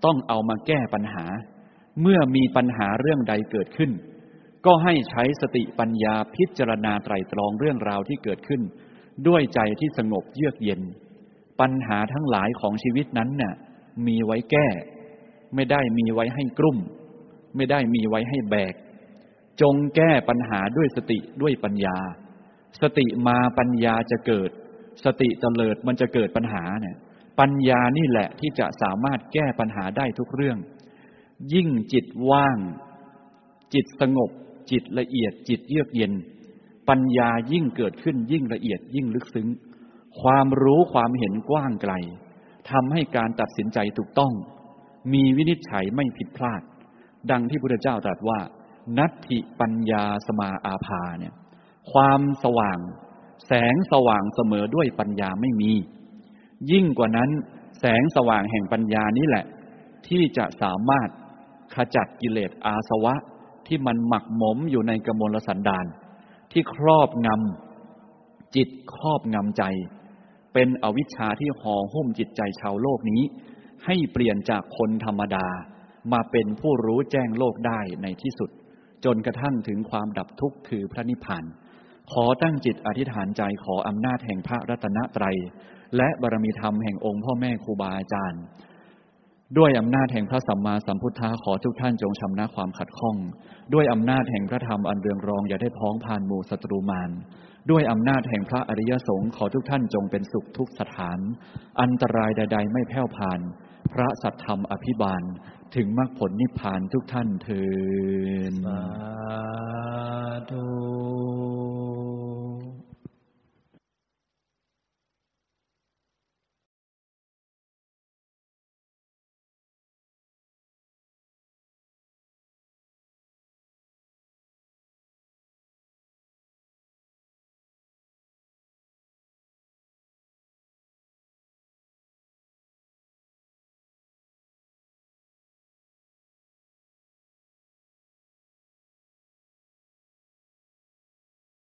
ต้องเอามาแก้ปัญหาเมื่อมีปัญหาเรื่องใดเกิดขึ้นก็ให้ใช้สติปัญญาพิจารณาไตร่ตรองเรื่องราวที่เกิดขึ้นด้วยใจที่สงบเยือกเย็นปัญหาทั้งหลายของชีวิตนั้นน่ะมีไว้แก้ไม่ได้มีไว้ให้กลุ้มไม่ได้มีไว้ให้แบกจงแก้ปัญหาด้วยสติด้วยปัญญาสติมาปัญญาจะเกิดสติเตลิดมันจะเกิดปัญหาเนี่ยปัญญานี่แหละที่จะสามารถแก้ปัญหาได้ทุกเรื่องยิ่งจิตว่างจิตสงบจิตละเอียดจิตเยือกเย็นปัญญายิ่งเกิดขึ้นยิ่งละเอียดยิ่งลึกซึ้งความรู้ความเห็นกว้างไกลทำให้การตัดสินใจถูกต้องมีวินิจฉัยไม่ผิดพลาดดังที่พุทธเจ้าตรัสว่านัตถิปัญญาสมาอาภาเนี่ยความสว่างแสงสว่างเสมอด้วยปัญญาไม่มียิ่งกว่านั้นแสงสว่างแห่งปัญญานี้แหละที่จะสามารถขจัดกิเลสอาสวะที่มันหมักหมมอยู่ในกมลสันดานที่ครอบงำจิตครอบงำใจเป็นอวิชชาที่ห่อหุ้มจิตใจชาวโลกนี้ให้เปลี่ยนจากคนธรรมดามาเป็นผู้รู้แจ้งโลกได้ในที่สุดจนกระทั่งถึงความดับทุกข์คือพระนิพพานขอตั้งจิตอธิษฐานใจขออำนาจแห่งพระรัตนตรัยและบารมีธรรมแห่งองค์พ่อแม่ครูบาอาจารย์ด้วยอำนาจแห่งพระสัมมาสัมพุทธะขอทุกท่านจงชำระความขัดข้องด้วยอำนาจแห่งพระธรรมอันเรืองรองอย่าได้พ้องผ่านหมู่ศัตรูมารด้วยอำนาจแห่งพระอริยสงฆ์ขอทุกท่านจงเป็นสุขทุกสถานอันตรายใดๆไม่แผ่วพานพระสัทธรรมอภิบาลถึงมรรคผลนิพพานทุกท่านเทอญสาธุ